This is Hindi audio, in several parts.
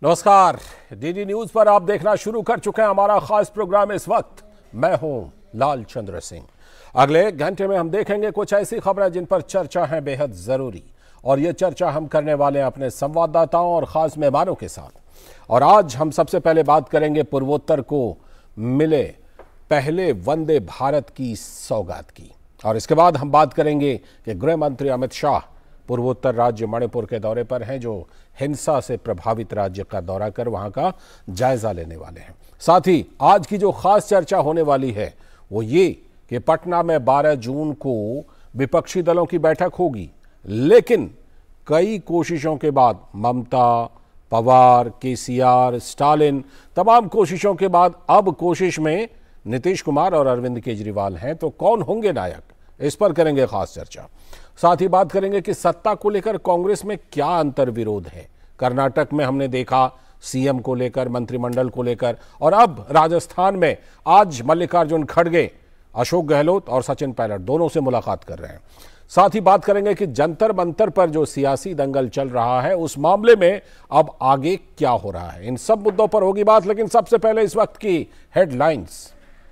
नमस्कार, डीडी न्यूज पर आप देखना शुरू कर चुके हैं हमारा खास प्रोग्राम। इस वक्त मैं हूं लाल चंद्र सिंह। अगले एक घंटे में हम देखेंगे कुछ ऐसी खबरें जिन पर चर्चा है बेहद जरूरी, और ये चर्चा हम करने वाले हैं अपने संवाददाताओं और खास मेहमानों के साथ। और आज हम सबसे पहले बात करेंगे पूर्वोत्तर को मिले पहले वंदे भारत की सौगात की, और इसके बाद हम बात करेंगे कि गृह मंत्री अमित शाह पूर्वोत्तर राज्य मणिपुर के दौरे पर हैं, जो हिंसा से प्रभावित राज्य का दौरा कर वहां का जायजा लेने वाले हैं। साथ ही आज की जो खास चर्चा होने वाली है वो ये कि पटना में 12 जून को विपक्षी दलों की बैठक होगी, लेकिन कई कोशिशों के बाद ममता, पवार, केसीआर, स्टालिन, तमाम कोशिशों के बाद अब कोशिश में नीतीश कुमार और अरविंद केजरीवाल हैं। तो कौन होंगे नायक, इस पर करेंगे खास चर्चा। साथ ही बात करेंगे कि सत्ता को लेकर कांग्रेस में क्या अंतर विरोध है। कर्नाटक में हमने देखा सीएम को लेकर, मंत्रिमंडल को लेकर, और अब राजस्थान में आज मल्लिकार्जुन खड़गे, अशोक गहलोत और सचिन पायलट दोनों से मुलाकात कर रहे हैं। साथ ही बात करेंगे कि जंतर मंतर पर जो सियासी दंगल चल रहा है उस मामले में अब आगे क्या हो रहा है। इन सब मुद्दों पर होगी बात, लेकिन सबसे पहले इस वक्त की हेडलाइंस।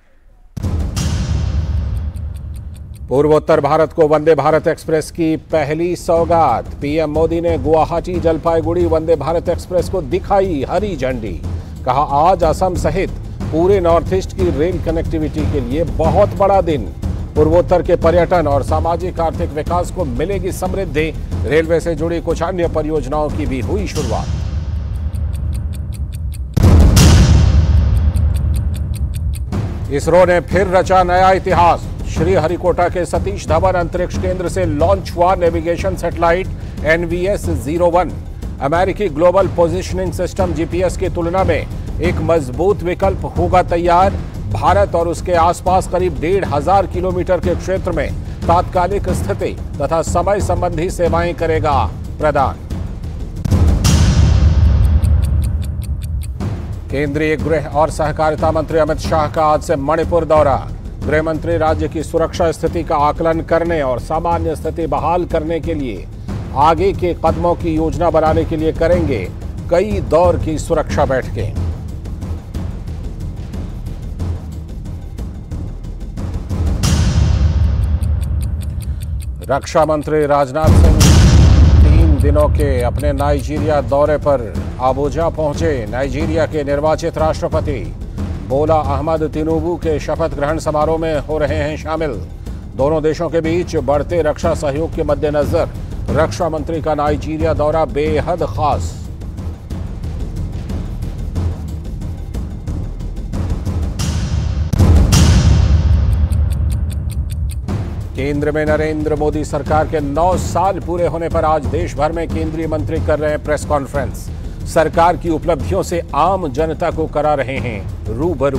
पूर्वोत्तर भारत को वंदे भारत एक्सप्रेस की पहली सौगात। पीएम मोदी ने गुवाहाटी जलपाईगुड़ी वंदे भारत एक्सप्रेस को दिखाई हरी झंडी। कहा, आज असम सहित पूरे नॉर्थ ईस्ट की रेल कनेक्टिविटी के लिए बहुत बड़ा दिन। पूर्वोत्तर के पर्यटन और सामाजिक आर्थिक विकास को मिलेगी समृद्धि। रेलवे से जुड़ी कुछ अन्य परियोजनाओं की भी हुई शुरुआत। इसरो ने फिर रचा नया इतिहास। श्रीहरिकोटा के सतीश धवन अंतरिक्ष केंद्र से लॉन्च हुआ नेविगेशन सैटेलाइट NVS-01। अमेरिकी ग्लोबल पोजिशनिंग सिस्टम जीपीएस की तुलना में एक मजबूत विकल्प होगा तैयार। भारत और उसके आसपास करीब 1,500 किलोमीटर के क्षेत्र में तात्कालिक स्थिति तथा समय संबंधी सेवाएं करेगा प्रदान। केंद्रीय गृह और सहकारिता मंत्री अमित शाह का आज से मणिपुर दौरा। गृह मंत्री राज्य की सुरक्षा स्थिति का आकलन करने और सामान्य स्थिति बहाल करने के लिए आगे के कदमों की योजना बनाने के लिए करेंगे कई दौर की सुरक्षा बैठकें। रक्षा मंत्री राजनाथ सिंह 3 दिनों के अपने नाइजीरिया दौरे पर अबुजा पहुंचे। नाइजीरिया के निर्वाचित राष्ट्रपति बोला अहमद तिनुबू के शपथ ग्रहण समारोह में हो रहे हैं शामिल। दोनों देशों के बीच बढ़ते रक्षा सहयोग के मद्देनजर रक्षा मंत्री का नाइजीरिया दौरा बेहद खास। केंद्र में नरेंद्र मोदी सरकार के 9 साल पूरे होने पर आज देश भर में केंद्रीय मंत्री कर रहे हैं प्रेस कॉन्फ्रेंस। सरकार की उपलब्धियों से आम जनता को करा रहे हैं रूबरू।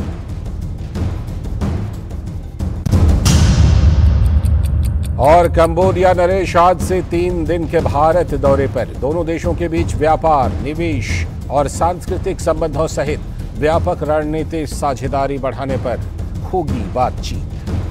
और कंबोडिया नरेश आज से 3 दिन के भारत दौरे पर। दोनों देशों के बीच व्यापार, निवेश और सांस्कृतिक संबंधों सहित व्यापक रणनीतिक साझेदारी बढ़ाने पर होगी बातचीत।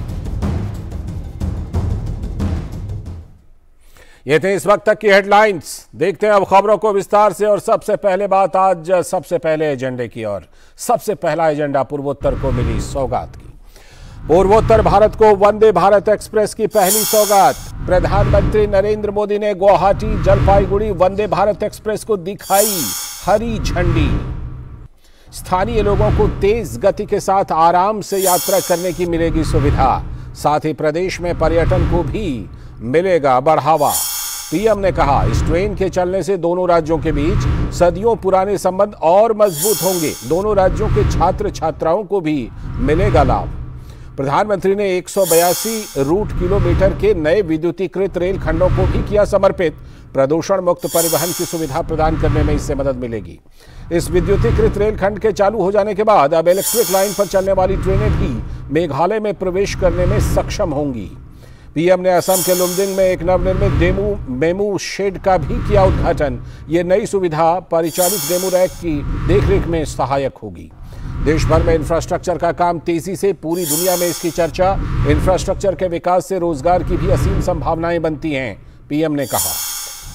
ये थे इस वक्त तक की हेडलाइंस। देखते हैं अब खबरों को विस्तार से, और सबसे पहले बात आज सबसे पहले एजेंडे की। और सबसे पहला एजेंडा पूर्वोत्तर को मिली सौगात की। पूर्वोत्तर भारत को वंदे भारत एक्सप्रेस की पहली सौगात। प्रधानमंत्री नरेंद्र मोदी ने गुवाहाटी जलपाईगुड़ी वंदे भारत एक्सप्रेस को दिखाई हरी झंडी। स्थानीय लोगों को तेज गति के साथ आराम से यात्रा करने की मिलेगी सुविधा। साथ ही प्रदेश में पर्यटन को भी मिलेगा बढ़ावा। पीएम ने कहा, इस ट्रेन के चलने से दोनों राज्यों के बीच सदियों पुराने संबंध और मजबूत होंगे। दोनों राज्यों के छात्र छात्राओं को भी मिलेगा लाभ। प्रधानमंत्री ने 182 रूट किलोमीटर के नए विद्युतीकृत रेल खंडों को भी किया समर्पित। प्रदूषण मुक्त परिवहन की सुविधा प्रदान करने में इससे मदद मिलेगी। इस विद्युतीकृत रेल खंड के चालू हो जाने के बाद अब इलेक्ट्रिक लाइन पर चलने वाली ट्रेनें भी मेघालय में प्रवेश करने में सक्षम होंगी। पीएम ने असम के लुमडिंग में एक नवनिर्मित मेमू शेड का भी किया उद्घाटन। ये नई सुविधा परिचालित डेमू रैक की देखरेख में सहायक होगी। देश भर में इंफ्रास्ट्रक्चर का काम तेजी से, पूरी दुनिया में इसकी चर्चा। इंफ्रास्ट्रक्चर के विकास से रोजगार की भी असीम संभावनाएं बनती हैं, पीएम ने कहा।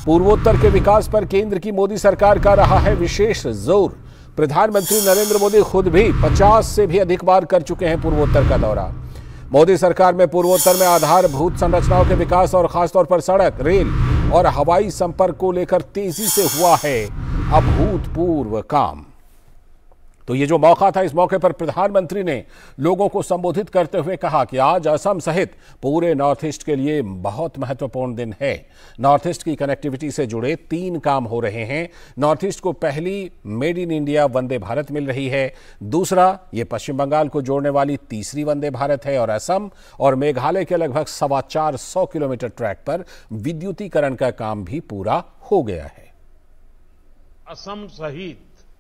पूर्वोत्तर के विकास पर केंद्र की मोदी सरकार का रहा है विशेष जोर। प्रधानमंत्री नरेंद्र मोदी खुद भी 50 से भी अधिक बार कर चुके हैं पूर्वोत्तर का दौरा। मोदी सरकार में पूर्वोत्तर में आधारभूत संरचनाओं के विकास और खासतौर पर सड़क, रेल और हवाई संपर्क को लेकर तेजी से हुआ है अभूतपूर्व काम। तो ये जो मौका था, इस मौके पर प्रधानमंत्री ने लोगों को संबोधित करते हुए कहा कि आज असम सहित पूरे नॉर्थ ईस्ट के लिए बहुत महत्वपूर्ण दिन है। नॉर्थ ईस्ट की कनेक्टिविटी से जुड़े 3 काम हो रहे हैं। नॉर्थ ईस्ट को पहली made in India Vande Bharat मिल रही है, दूसरा ये पश्चिम बंगाल को जोड़ने वाली तीसरी वंदे भारत है, और असम और मेघालय के लगभग 425 किलोमीटर ट्रैक पर विद्युतीकरण का काम भी पूरा हो गया है। असम सहित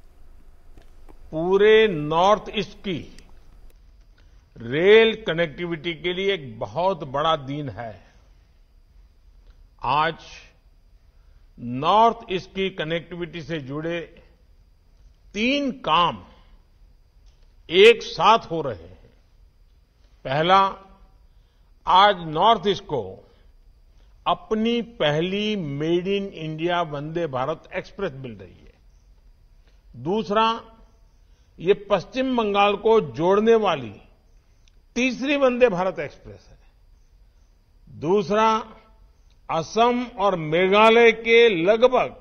पूरे नॉर्थ ईस्ट की रेल कनेक्टिविटी के लिए एक बहुत बड़ा दिन है। आज नॉर्थ ईस्ट की कनेक्टिविटी से जुड़े 3 काम एक साथ हो रहे हैं। पहला, आज नॉर्थ ईस्ट को अपनी पहली made in India Vande Bharat express मिल रही है। दूसरा, ये पश्चिम बंगाल को जोड़ने वाली तीसरी वंदे भारत एक्सप्रेस है। दूसरा, असम और मेघालय के लगभग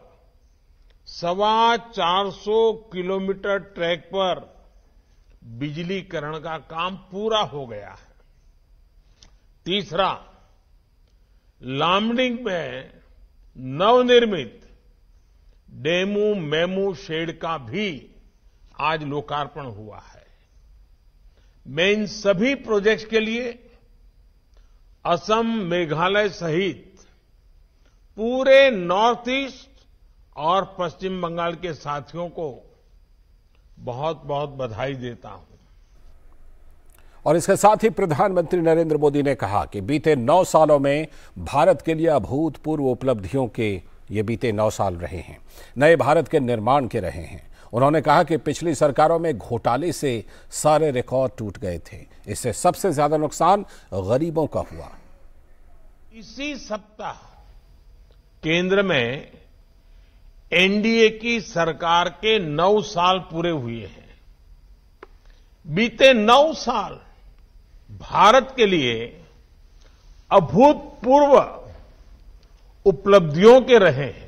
425 किलोमीटर ट्रैक पर बिजलीकरण का काम पूरा हो गया है। तीसरा, लामडिंग में नवनिर्मित डेमू मेमू शेड का भी आज लोकार्पण हुआ है। मैं इन सभी प्रोजेक्ट्स के लिए असम, मेघालय सहित पूरे नॉर्थ ईस्ट और पश्चिम बंगाल के साथियों को बहुत बहुत बधाई देता हूं। और इसके साथ ही प्रधानमंत्री नरेंद्र मोदी ने कहा कि बीते 9 सालों में भारत के लिए अभूतपूर्व उपलब्धियों के ये बीते 9 साल रहे हैं, नए भारत के निर्माण के रहे हैं। उन्होंने कहा कि पिछली सरकारों में घोटाले से सारे रिकॉर्ड टूट गए थे, इससे सबसे ज्यादा नुकसान गरीबों का हुआ। इसी सप्ताह केंद्र में एनडीए की सरकार के 9 साल पूरे हुए हैं। बीते 9 साल भारत के लिए अभूतपूर्व उपलब्धियों के रहे हैं,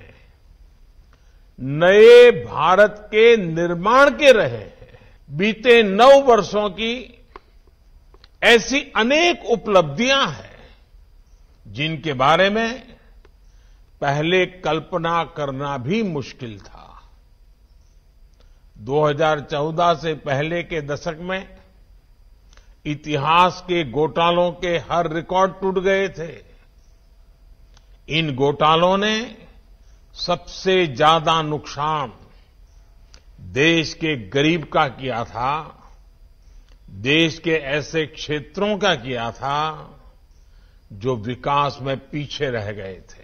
नए भारत के निर्माण के रहे हैं। बीते 9 वर्षों की ऐसी अनेक उपलब्धियां हैं जिनके बारे में पहले कल्पना करना भी मुश्किल था। 2014 से पहले के दशक में इतिहास के घोटालों के हर रिकॉर्ड टूट गए थे। इन घोटालों ने सबसे ज्यादा नुकसान देश के गरीब का किया था, देश के ऐसे क्षेत्रों का किया था जो विकास में पीछे रह गए थे।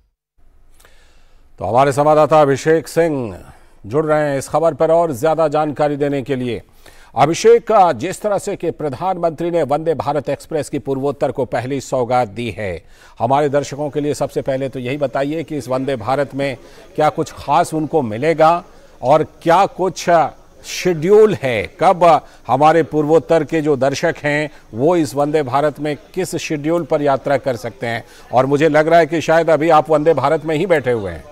तो हमारे संवाददाता अभिषेक सिंह जुड़ रहे हैं इस खबर पर और ज्यादा जानकारी देने के लिए। अभिषेक, जिस तरह से कि प्रधानमंत्री ने वंदे भारत एक्सप्रेस की पूर्वोत्तर को पहली सौगात दी है, हमारे दर्शकों के लिए सबसे पहले तो यही बताइए कि इस वंदे भारत में क्या कुछ खास उनको मिलेगा और क्या कुछ शेड्यूल है, कब हमारे पूर्वोत्तर के जो दर्शक हैं वो इस वंदे भारत में किस शेड्यूल पर यात्रा कर सकते हैं। और मुझे लग रहा है कि शायद अभी आप वंदे भारत में ही बैठे हुए हैं।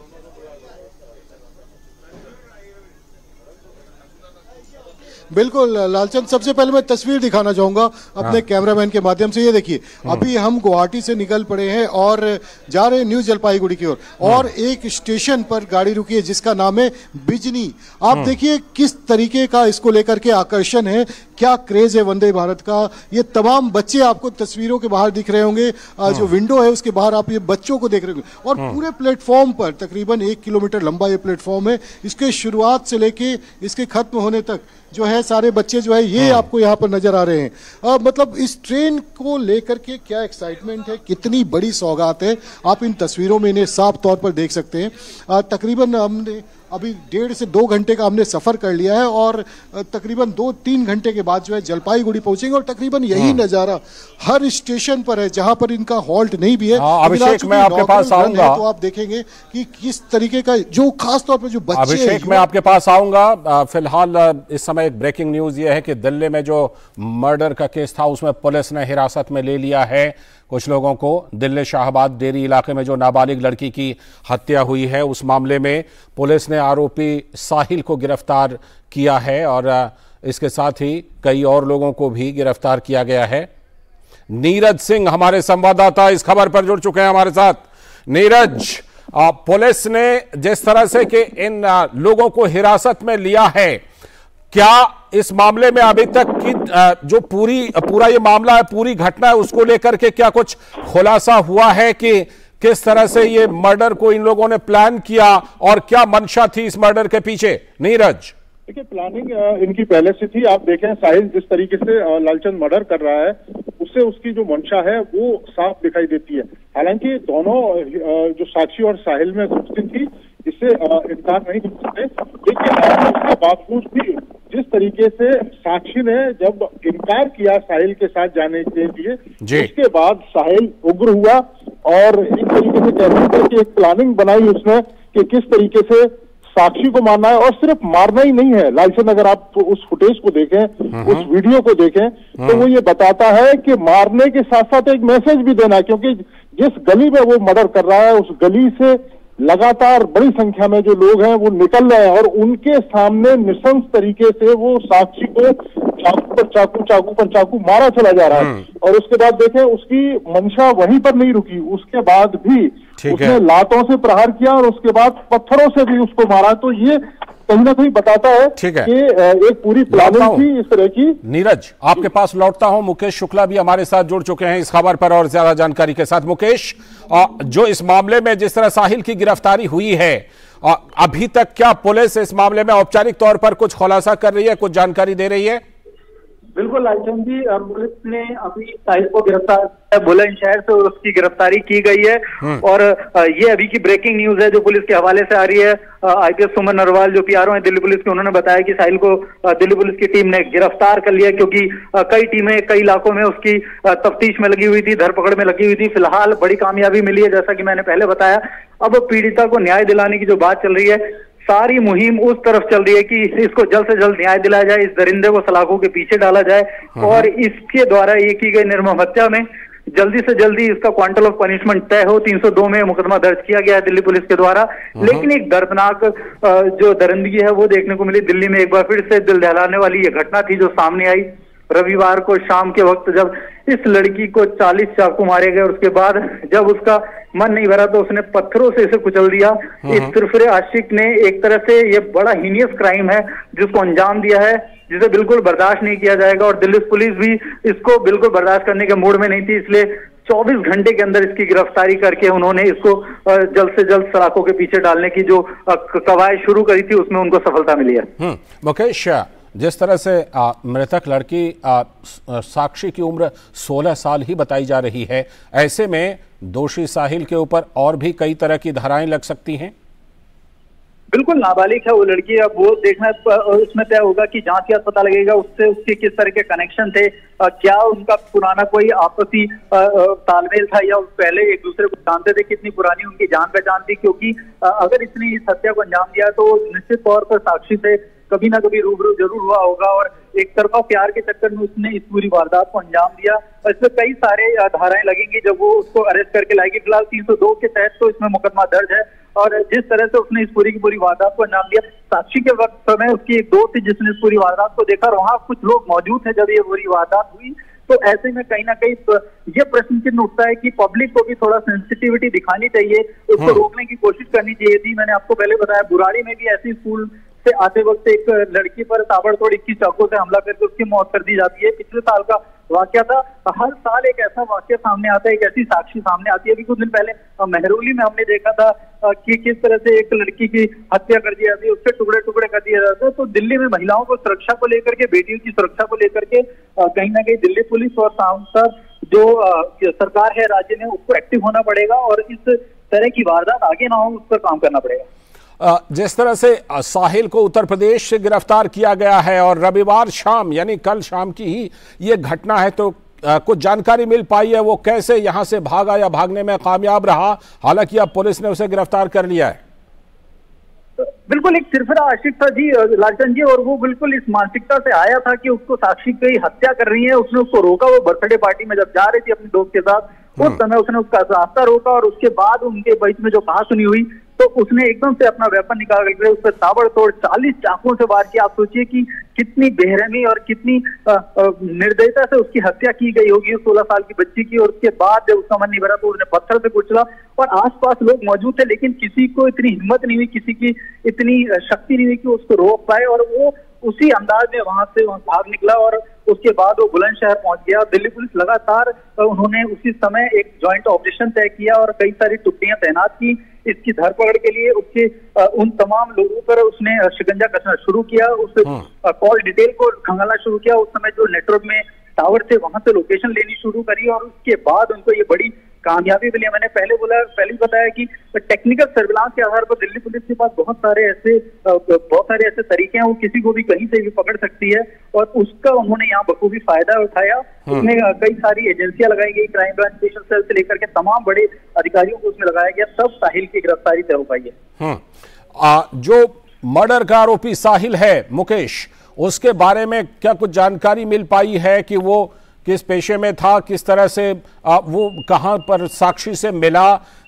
बिल्कुल लालचंद, सबसे पहले मैं तस्वीर दिखाना चाहूंगा अपने कैमरामैन के माध्यम से। ये देखिए, अभी हम गुवाहाटी से निकल पड़े हैं और जा रहे हैं न्यू जलपाईगुड़ी की ओर, और एक स्टेशन पर गाड़ी रुकी है जिसका नाम है बिजनी। आप देखिए किस तरीके का इसको लेकर के आकर्षण है, क्या क्रेज है वंदे भारत का। ये तमाम बच्चे आपको तस्वीरों के बाहर दिख रहे होंगे, जो विंडो है उसके बाहर आप ये बच्चों को देख रहे होंगे। और पूरे प्लेटफॉर्म पर तकरीबन 1 किलोमीटर लंबा ये प्लेटफॉर्म है, इसके शुरुआत से लेके इसके खत्म होने तक जो है सारे बच्चे जो है ये आपको यहाँ पर नजर आ रहे हैं। मतलब इस ट्रेन को लेकर के क्या एक्साइटमेंट है, कितनी बड़ी सौगात है, आप इन तस्वीरों में इन्हें साफ तौर पर देख सकते हैं। तकरीबन हमने अभी 1.5 से 2 घंटे का हमने सफर कर लिया है और तकरीबन 2-3 घंटे के बाद जो है जलपाईगुड़ी पहुंचेंगे और तकरीबन यही नजारा हर स्टेशन पर है जहां पर इनका हॉल्ट नहीं भी है। अभिषेक, मैं आपके पास आऊंगा तो आप देखेंगे कि किस तरीके का जो खास तौर पर जो बच्चे, अभिषेक मैं आपके पास आऊंगा। फिलहाल इस समय एक ब्रेकिंग न्यूज ये है कि दिल्ली में जो मर्डर का केस था उसमें पुलिस ने हिरासत में ले लिया है कुछ लोगों को। दिल्ली शाहबाद डेरी इलाके में जो नाबालिग लड़की की हत्या हुई है उस मामले में पुलिस ने आरोपी साहिल को गिरफ्तार किया है और इसके साथ ही कई और लोगों को भी गिरफ्तार किया गया है। नीरज सिंह हमारे संवाददाता इस खबर पर जुड़ चुके हैं हमारे साथ। नीरज, पुलिस ने जिस तरह से कि इन लोगों को हिरासत में लिया है, क्या इस मामले में अभी तक की जो पूरा ये मामला है, पूरी घटना है, उसको लेकर के क्या कुछ खुलासा हुआ है कि किस तरह से ये मर्डर को इन लोगों ने प्लान किया और क्या मंशा थी इस मर्डर के पीछे? नीरज, देखिए, प्लानिंग इनकी पहले से थी। आप देखें साहिल जिस तरीके से लालचंद मर्डर कर रहा है उससे उसकी जो मंशा है वो साफ दिखाई देती है। हालांकि दोनों जो साक्षी और साहिल में कुछ थी, इससे इनकार नहीं कर सकते, लेकिन उसके बावजूद भी जिस तरीके से साक्षी ने जब इनकार किया साहिल के साथ जाने के लिए, उसके बाद साहिल उग्र हुआ और एक तरीके से कहते हैं कि एक प्लानिंग बनाई उसने कि किस तरीके से साक्षी को मारना है। और सिर्फ मारना ही नहीं है लालचंद, अगर आप उस फुटेज को देखें, उस वीडियो को देखें, तो वो ये बताता है कि मारने के साथ साथ एक मैसेज भी देना है, क्योंकि जिस गली में वो मर्डर कर रहा है उस गली से लगातार बड़ी संख्या में जो लोग हैं वो निकल रहे हैं और उनके सामने निशंस तरीके से वो साक्षी को चाकू पर चाकू मारा चला जा रहा है। और उसके बाद देखें उसकी मंशा वहीं पर नहीं रुकी, उसके बाद भी उसने लातों से प्रहार किया और उसके बाद पत्थरों से भी उसको मारा। तो ये कहीं ना कहीं बताता है कि एक पूरी प्लानिंग थी इस तरह की। नीरज, आपके पास लौटता हूं। मुकेश शुक्ला भी हमारे साथ जुड़ चुके हैं इस खबर पर और ज्यादा जानकारी के साथ। मुकेश, जो इस मामले में जिस तरह साहिल की गिरफ्तारी हुई है, अभी तक क्या पुलिस इस मामले में औपचारिक तौर पर कुछ खुलासा कर रही है, कुछ जानकारी दे रही है? बिल्कुल लालचंद जी, पुलिस ने अभी साहिल को गिरफ्तार बुलंदशहर से उसकी गिरफ्तारी की गई है और ये अभी की ब्रेकिंग न्यूज है जो पुलिस के हवाले से आ रही है। आईपीएस सुमन नरवाल जो पीआरओ है दिल्ली पुलिस के, उन्होंने बताया कि साहिल को दिल्ली पुलिस की टीम ने गिरफ्तार कर लिया क्योंकि कई टीमें कई इलाकों में उसकी तफ्तीश में लगी हुई थी, धरपकड़ में लगी हुई थी। फिलहाल बड़ी कामयाबी मिली है, जैसा कि मैंने पहले बताया। अब पीड़िता को न्याय दिलाने की जो बात चल रही है, सारी मुहिम उस तरफ चल रही है कि इसको जल्द से जल्द न्याय दिलाया जाए, इस दरिंदे को सलाखों के पीछे डाला जाए और इसके द्वारा ये की गई निर्मम हत्या में जल्दी से जल्दी इसका क्वांटल ऑफ पनिशमेंट तय हो। 302 में मुकदमा दर्ज किया गया है दिल्ली पुलिस के द्वारा। लेकिन एक दर्दनाक जो दरिंदगी है वो देखने को मिली दिल्ली में। एक बार फिर से दिल दहलाने वाली ये घटना थी जो सामने आई रविवार को शाम के वक्त, जब इस लड़की को 40 चाकू मारे गए और उसके बाद जब उसका मन नहीं भरा तो उसने पत्थरों से इसे कुचल दिया। इस फिरफिरे आशिक ने एक तरह से ये बड़ा हीनियस क्राइम है जिसको अंजाम दिया है, जिसे बिल्कुल बर्दाश्त नहीं किया जाएगा और दिल्ली पुलिस भी इसको बिल्कुल बर्दाश्त करने के मूड में नहीं थी। इसलिए 24 घंटे के अंदर इसकी गिरफ्तारी करके उन्होंने इसको जल्द से जल्द सलाखों के पीछे डालने की जो कवायद शुरू करी थी उसमें उनको सफलता मिली है। मुकेश, जिस तरह से मृतक लड़की साक्षी की उम्र 16 साल ही बताई जा रही है, ऐसे में दोषी साहिल के ऊपर और भी कई तरह की धाराएं लग सकती हैं। बिल्कुल नाबालिग है वो लड़की, अब वो देखना उसमें तय होगा कि जांच के बाद पता लगेगा उससे उसके किस तरह के कनेक्शन थे, क्या उनका पुराना कोई आपसी तालमेल था या पहले एक दूसरे को जानते थे, कितनी पुरानी उनकी जान पहचान थी। क्योंकि अगर इसने इस हत्या को अंजाम दिया तो निश्चित तौर पर साक्षी से कभी ना कभी रूबरू जरूर हुआ होगा और एक तरफा प्यार के चक्कर में उसने इस पूरी वारदात को अंजाम दिया। इसमें कई सारे धाराएं लगेंगी जब वो उसको अरेस्ट करके लाएगी। फिलहाल 302 के तहत तो इसमें मुकदमा दर्ज है और जिस तरह से उसने इस पूरी की पूरी वारदात को अंजाम दिया, साक्षी के वक्त समय उसकी एक दोस्त थी जिसने इस पूरी वारदात को देखा और वहां कुछ लोग मौजूद थे जब ये पूरी वारदात हुई। तो ऐसे में कहीं ना कहीं ये प्रश्न चिन्ह उठता है कि पब्लिक को भी थोड़ा सेंसिटिविटी दिखानी चाहिए, उसको रोकने की कोशिश करनी चाहिए थी। मैंने आपको पहले बताया बुराड़ी में भी ऐसी स्कूल से आते वक्त एक लड़की पर ताबड़तोड़ 21 चाकू से हमला करके उसकी मौत कर दी जाती है। पिछले साल का वाकया था। हर साल एक ऐसा वाकया सामने आता है, एक ऐसी साक्षी सामने आती है। अभी कुछ दिन पहले मेहरौली में हमने देखा था कि किस तरह से एक लड़की की हत्या कर दी जाती है, उसके टुकड़े टुकड़े कर दिया जाता है। तो दिल्ली में महिलाओं को सुरक्षा को लेकर के, बेटियों की सुरक्षा को लेकर के कहीं ना कहीं दिल्ली पुलिस और सांसद जो सरकार है राज्य में उसको एक्टिव होना पड़ेगा और इस तरह की वारदात आगे ना हो उस पर काम करना पड़ेगा। जिस तरह से साहिल को उत्तर प्रदेश से गिरफ्तार किया गया है और रविवार शाम यानी कल शाम की ही ये घटना है, तो कुछ जानकारी मिल पाई है वो कैसे यहां से भागा या भागने में कामयाब रहा? हालांकि अब पुलिस ने उसे गिरफ्तार कर लिया है। बिल्कुल एक सिरफिरा आशिक था जी लालचंद जी, और वो बिल्कुल इस मानसिकता से आया था कि उसको साक्षी की हत्या कर रही है। उसने उसको रोका, वो बर्थडे पार्टी में जब जा रही थी अपने दोस्त के साथ, उस समय उसने उसका रास्ता रोका और उसके बाद उनके बीच में जो कहासुनी हुई तो उसने एकदम से अपना वेपन निकाल कर उस पर ताबड़तोड़ 40 चाकुओं से वार किया। आप सोचिए कि कितनी बेरहमी और कितनी निर्दयता से उसकी हत्या की गई होगी उस 16 साल की बच्ची की। और उसके बाद जब उसका मन नहीं भरा तो उसने पत्थर से कुचला और आसपास लोग मौजूद थे, लेकिन किसी को इतनी हिम्मत नहीं हुई, किसी की इतनी शक्ति नहीं हुई कि उसको रोक पाए, और वो उसी अंदाज में वहां से भाग निकला। और उसके बाद वो बुलंदशहर पहुंच गया। दिल्ली पुलिस लगातार उन्होंने उसी समय एक जॉइंट ऑपरेशन तय किया और कई सारी टुकड़ियां तैनात की इसकी धरपकड़ के लिए। उसके उन तमाम लोगों पर उसने शिकंजा कसना शुरू किया, उस कॉल डिटेल को खंगालना शुरू किया। उस समय जो नेटवर्क में टावर थे वहां से लोकेशन लेनी शुरू करी और उसके बाद उनको ये बड़ी कामयाबी मिली। मैंने पहले बताया कि टेक्निकल सर्विलांस के आधार पर दिल्ली पुलिस के पास बहुत सारे ऐसे तरीके हैं, वो किसी को भी कहीं से भी पकड़ सकती है और उसका उन्होंने यहाँ बखूबी फायदा उठाया। उसमें कई सारी एजेंसियां लगाई गई, क्राइम ब्रांच स्पेशल सेल से लेकर के तमाम बड़े अधिकारियों को उसमें लगाया गया, तब साहिल की गिरफ्तारी तय हो पाई है। जो मर्डर का आरोपी साहिल है मुकेश, उसके बारे में क्या कुछ जानकारी मिल पाई है कि वो किस पेशे में था, किस तरह से वो कहां पर साक्षी से मिला,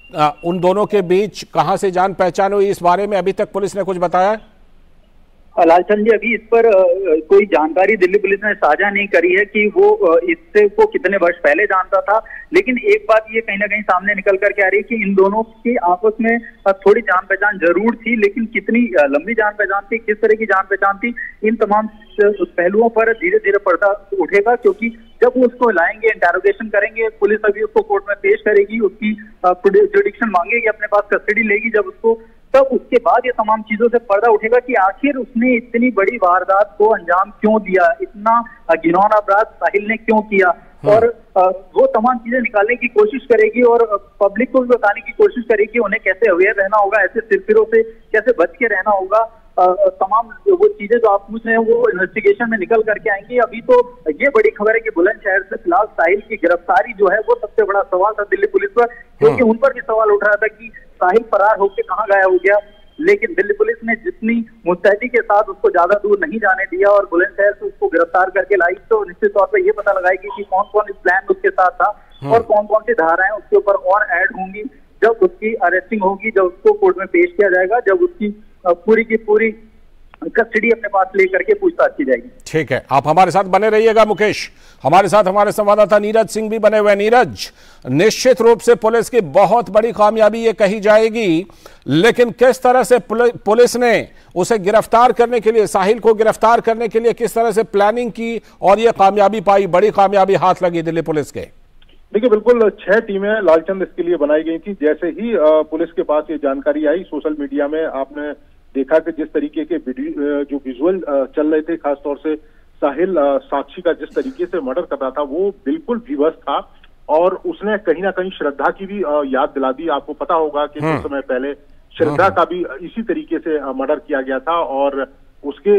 उन दोनों के बीच कहां से जान पहचान हुई, इस बारे में अभी तक पुलिस ने कुछ बताया? लालचंद जी, अभी इस पर कोई जानकारी दिल्ली पुलिस ने साझा नहीं करी है कि वो इससे को कितने वर्ष पहले जानता था, लेकिन एक बात ये कहीं ना कहीं सामने निकल करके आ रही है कि इन दोनों की आपस में थोड़ी जान पहचान जरूर थी, लेकिन कितनी लंबी जान पहचान थी, किस तरह की जान पहचान थी, इन तमाम पहलुओं पर धीरे धीरे पर्दा उठेगा। क्योंकि जब वो उसको लाएंगे, इंटेरोगेशन करेंगे, पुलिस अभी उसको कोर्ट में पेश करेगी, उसकी जुडिक्शन मांगेगी, अपने पास कस्टडी लेगी जब उसको, तब उसके बाद ये तमाम चीजों से पर्दा उठेगा कि आखिर उसने इतनी बड़ी वारदात को अंजाम क्यों दिया, इतना घिनौना अपराध साहिल ने क्यों किया। और वो तमाम चीजें निकालने की कोशिश करेगी और पब्लिक को भी बताने की कोशिश करेगी उन्हें कैसे अवेयर रहना होगा, ऐसे सिरफिरों से कैसे बच के रहना होगा। तमाम वो चीजें जो आप पूछ रहे हैं वो इन्वेस्टिगेशन में निकल करके आएंगी। अभी तो ये बड़ी खबर है कि बुलंदशहर से फिलहाल साहिल की गिरफ्तारी जो है वो सबसे बड़ा सवाल था दिल्ली पुलिस पर, क्योंकि उन पर भी सवाल उठ रहा था कि साहिल फरार होकर कहाँ गायब हो गया। लेकिन दिल्ली पुलिस ने जितनी मुस्तैदी के साथ उसको ज्यादा दूर नहीं जाने दिया और बुलंदशहर से उसको गिरफ्तार करके लाई, तो निश्चित तौर पर यह पता लगाएगी कि कौन कौन इस प्लान उसके साथ था और कौन कौन सी धाराएं उसके ऊपर और ऐड होंगी जब उसकी अरेस्टिंग होगी, जब उसको कोर्ट में पेश किया जाएगा, जब उसकी पूरी की पूरी कस्टडी अपने पास लेकर के पूछताछ की जाएगी। ठीक है, आप हमारे साथ बने रहिएगा मुकेश। हमारे साथ हमारे संवाददाता नीरज सिंह भी बने हुए। नीरज, निश्चित रूप से पुलिस की बहुत बड़ी कामयाबी ये कही जाएगी, लेकिन किस तरह से पुलिस ने उसे गिरफ्तार करने के लिए, साहिल को गिरफ्तार करने के लिए किस तरह से प्लानिंग की और ये कामयाबी पाई, बड़ी कामयाबी हाथ लगी दिल्ली पुलिस के? देखिए, बिल्कुल 6 टीमें लालचंद इसके लिए बनाई गई थी। जैसे ही पुलिस के पास ये जानकारी आई, सोशल मीडिया में आपने देखा कि जिस तरीके के जो विजुअल चल रहे थे, खासतौर से साहिल साक्षी का जिस तरीके से मर्डर कर रहा था वो बिल्कुल विवश था और उसने कहीं ना कहीं श्रद्धा की भी याद दिला दी। आपको पता होगा कि कुछ समय पहले श्रद्धा का भी इसी तरीके से मर्डर किया गया था और उसके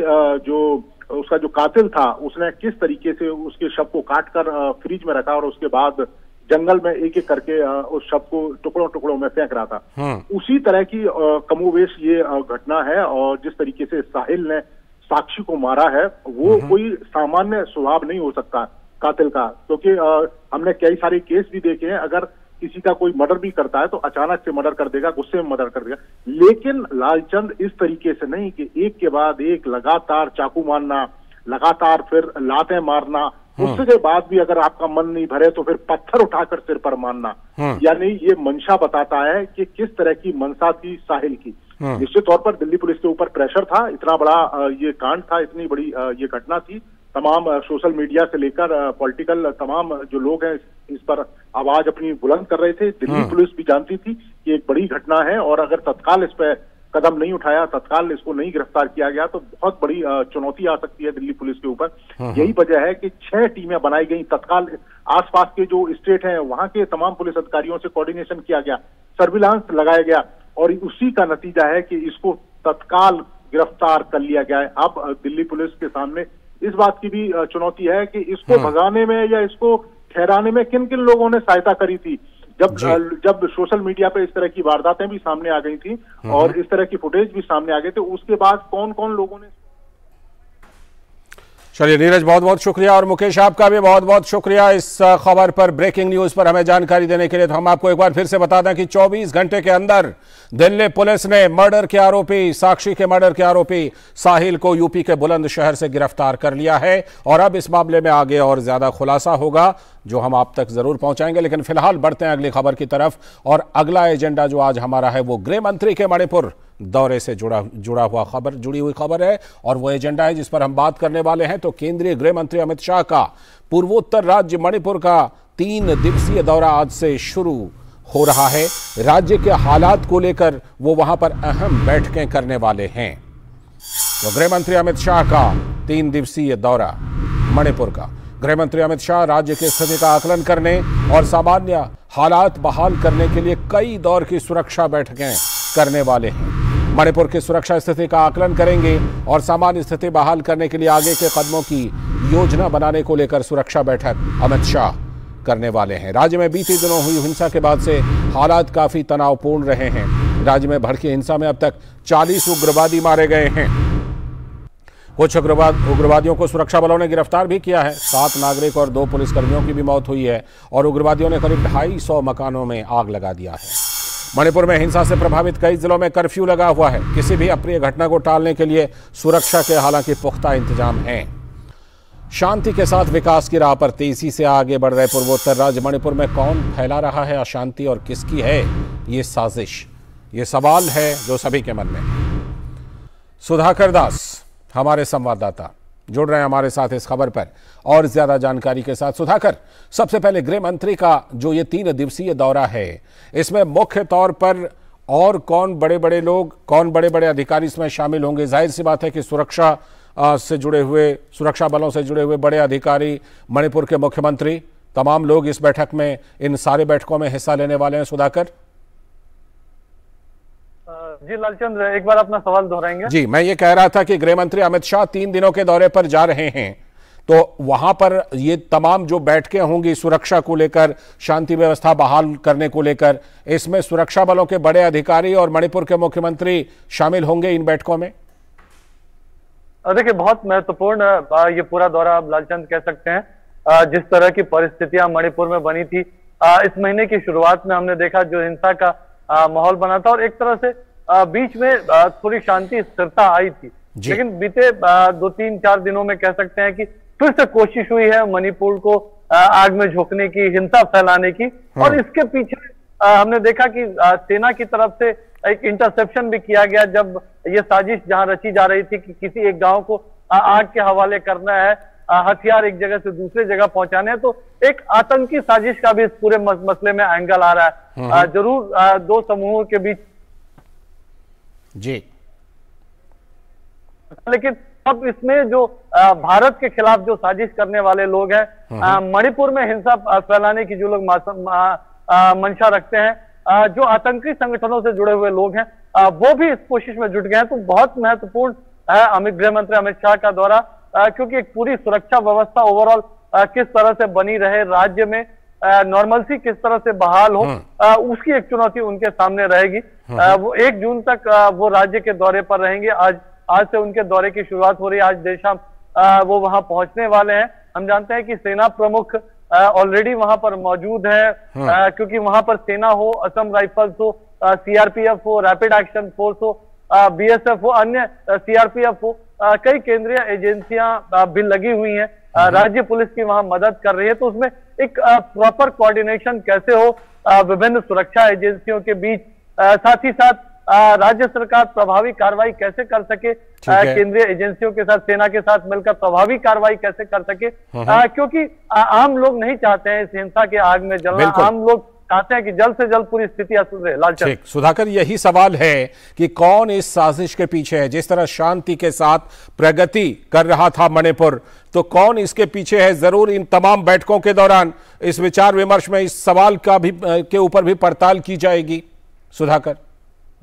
उसका जो कातिल था उसने किस तरीके से उसके शव को काट कर फ्रिज में रखा और उसके बाद जंगल में एक एक करके उस शव को टुकड़ों टुकड़ों में फेंक रहा था। उसी तरह की कमोवेश ये घटना है और जिस तरीके से साहिल ने साक्षी को मारा है वो कोई सामान्य स्वभाव नहीं हो सकता कातिल का, क्योंकि हमने कई सारे केस भी देखे हैं। अगर किसी का कोई मर्डर भी करता है तो अचानक से मर्डर कर देगा, गुस्से में मर्डर कर देगा, लेकिन लालचंद इस तरीके से नहीं कि एक के बाद एक लगातार चाकू मारना, लगातार फिर लातें मारना, उसके बाद भी अगर आपका मन नहीं भरे तो फिर पत्थर उठाकर सिर पर मारना। यानी ये मंशा बताता है कि किस तरह की मंशा थी साहिल की। निश्चित तौर पर दिल्ली पुलिस के ऊपर प्रेशर था, इतना बड़ा ये कांड था, इतनी बड़ी ये घटना थी। तमाम सोशल मीडिया से लेकर पॉलिटिकल तमाम जो लोग हैं इस पर आवाज अपनी बुलंद कर रहे थे। दिल्ली पुलिस भी जानती थी कि एक बड़ी घटना है और अगर तत्काल इस पर कदम नहीं उठाया, तत्काल इसको नहीं गिरफ्तार किया गया तो बहुत बड़ी चुनौती आ सकती है दिल्ली पुलिस के ऊपर। यही वजह है कि 6 टीमें बनाई गई, तत्काल आसपास के जो स्टेट हैं वहां के तमाम पुलिस अधिकारियों से कोऑर्डिनेशन किया गया, सर्विलांस लगाया गया और उसी का नतीजा है कि इसको तत्काल गिरफ्तार कर लिया गया है। अब दिल्ली पुलिस के सामने इस बात की भी चुनौती है कि इसको भगाने में या इसको ठहराने में किन किन लोगों ने सहायता करी थी। जब सोशल मीडिया पे इस तरह की वारदातें भी सामने आ गई थी और इस तरह की फुटेज भी सामने आ गए थे, उसके बाद कौन कौन लोगों ने। चलिए नीरज, बहुत बहुत शुक्रिया, और मुकेश आपका भी बहुत बहुत शुक्रिया इस खबर पर, ब्रेकिंग न्यूज पर हमें जानकारी देने के लिए। तो हम आपको एक बार फिर से बता दें कि 24 घंटे के अंदर दिल्ली पुलिस ने मर्डर के आरोपी, साक्षी के मर्डर के आरोपी साहिल को यूपी के बुलंदशहर से गिरफ्तार कर लिया है। और अब इस मामले में आगे और ज्यादा खुलासा होगा जो हम आप तक जरूर पहुंचाएंगे। लेकिन फिलहाल बढ़ते हैं अगली खबर की तरफ, और अगला एजेंडा जो आज हमारा है वो गृह मंत्री के मणिपुर दौरे से जुड़ी हुई खबर है, और वो एजेंडा है जिस पर हम बात करने वाले हैं। तो केंद्रीय गृह मंत्री अमित शाह का पूर्वोत्तर राज्य मणिपुर का 3 दिवसीय दौरा आज से शुरू हो रहा है। राज्य के हालात को लेकर वो वहां पर अहम बैठकें करने वाले हैं। तो गृह मंत्री अमित शाह का 3 दिवसीय दौरा मणिपुर का। गृह मंत्री अमित शाह राज्य की स्थिति का आकलन करने और सामान्य हालात बहाल करने के लिए कई दौर की सुरक्षा बैठकें करने वाले हैं। मणिपुर की सुरक्षा स्थिति का आकलन करेंगे और सामान्य स्थिति बहाल करने के लिए आगे के कदमों की योजना बनाने को लेकर सुरक्षा बैठक अमित शाह करने वाले हैं। राज्य में बीते दिनों हुई हिंसा के बाद से हालात काफी तनावपूर्ण रहे हैं। राज्य में भड़की हिंसा में अब तक 40 उग्रवादी मारे गए हैं। कुछ उग्रवादियों को सुरक्षा बलों ने गिरफ्तार भी किया है। 7 नागरिक और 2 पुलिसकर्मियों की भी मौत हुई है, और उग्रवादियों ने करीब 250 मकानों में आग लगा दिया है। मणिपुर में हिंसा से प्रभावित कई जिलों में कर्फ्यू लगा हुआ है। किसी भी अप्रिय घटना को टालने के लिए सुरक्षा के हालांकि पुख्ता इंतजाम हैं। शांति के साथ विकास की राह पर तेजी से आगे बढ़ रहे पूर्वोत्तर राज्य मणिपुर में कौन फैला रहा है अशांति और किसकी है ये साजिश? ये सवाल है जो सभी के मन में है। सुधाकर दास हमारे संवाददाता जुड़ रहे हैं हमारे साथ इस खबर पर और ज्यादा जानकारी के साथ। सुधाकर, सबसे पहले गृह मंत्री का जो ये 3 दिवसीय दौरा है, इसमें मुख्य तौर पर और कौन बड़े बड़े लोग, कौन बड़े बड़े अधिकारी इसमें शामिल होंगे? जाहिर सी बात है कि सुरक्षा बलों से जुड़े हुए बड़े अधिकारी, मणिपुर के मुख्यमंत्री, तमाम लोग इस बैठक में, इन सारे बैठकों में हिस्सा लेने वाले हैं। सुधाकर जी, लालचंद एक बार अपना सवाल दोहराएंगे? जी, मैं ये कह रहा था कि गृह मंत्री अमित शाह 3 दिनों के दौरे पर जा रहे हैं, तो वहां पर ये तमाम जो बैठकें होंगी सुरक्षा को लेकर, शांति व्यवस्था बहाल करने को लेकर, इसमें सुरक्षा बलों के बड़े अधिकारी और मणिपुर के मुख्यमंत्री शामिल होंगे इन बैठकों में? देखिए, बहुत महत्वपूर्ण ये पूरा दौरा आप लालचंद कह सकते हैं। जिस तरह की परिस्थितियां मणिपुर में बनी थी, इस महीने की शुरुआत में हमने देखा जो हिंसा का माहौल बना था, और एक तरह से बीच में थोड़ी शांति स्थिरता आई थी। लेकिन बीते 2-3-4 दिनों में कह सकते हैं कि फिर से कोशिश हुई है मणिपुर को आग में झोंकने की, हिंसा फैलाने की। और इसके पीछे हमने देखा कि सेना की तरफ से एक इंटरसेप्शन भी किया गया, जब ये साजिश जहां रची जा रही थी कि किसी एक गांव को आग के हवाले करना है, हथियार एक जगह से दूसरी जगह पहुंचाने हैं, तो एक आतंकी साजिश का भी इस पूरे मसले में एंगल आ रहा है। जरूर 2 समूहों के बीच जी, लेकिन अब इसमें जो भारत के खिलाफ जो साजिश करने वाले लोग हैं, मणिपुर में हिंसा फैलाने की जो लोग मंशा रखते हैं, जो आतंकी संगठनों से जुड़े हुए लोग हैं, वो भी इस कोशिश में जुट गए हैं। तो बहुत महत्वपूर्ण है गृह मंत्री अमित शाह का दौरा, क्योंकि एक पूरी सुरक्षा व्यवस्था ओवरऑल किस तरह से बनी रहे, राज्य में नॉर्मलसी किस तरह से बहाल हो, उसकी एक चुनौती उनके सामने रहेगी। वो 1 जून तक वो राज्य के दौरे पर रहेंगे। आज से उनके दौरे की शुरुआत हो रही है। आज देर शाम वो वहां पहुंचने वाले हैं। हम जानते हैं कि सेना प्रमुख ऑलरेडी वहां पर मौजूद है, क्योंकि वहां पर सेना हो, असम राइफल्स हो, सीआरपीएफ हो, रैपिड एक्शन फोर्स हो, बीएसएफ हो, अन्य सीआरपीएफ हो, कई केंद्रीय एजेंसियां भी लगी हुई हैं, राज्य पुलिस की वहां मदद कर रही है। तो उसमें एक प्रॉपर कोऑर्डिनेशन कैसे हो विभिन्न सुरक्षा एजेंसियों के बीच, साथ ही साथ राज्य सरकार प्रभावी कार्रवाई कैसे कर सके, केंद्रीय एजेंसियों के साथ, सेना के साथ मिलकर प्रभावी कार्रवाई कैसे कर सके, क्योंकि आम लोग नहीं चाहते हैं इस हिंसा के आग में जलना। आम लोग चाहते हैं कि जल्द से जल्द पूरी स्थिति सुधरे। लालचंद, सुधाकर, यही सवाल है कि कौन इस साजिश के पीछे है? जिस तरह शांति के साथ प्रगति कर रहा था मणिपुर, तो कौन इसके पीछे है? जरूर इन तमाम बैठकों के दौरान इस विचार विमर्श में इस सवाल का भी के ऊपर भी पड़ताल की जाएगी। सुधाकर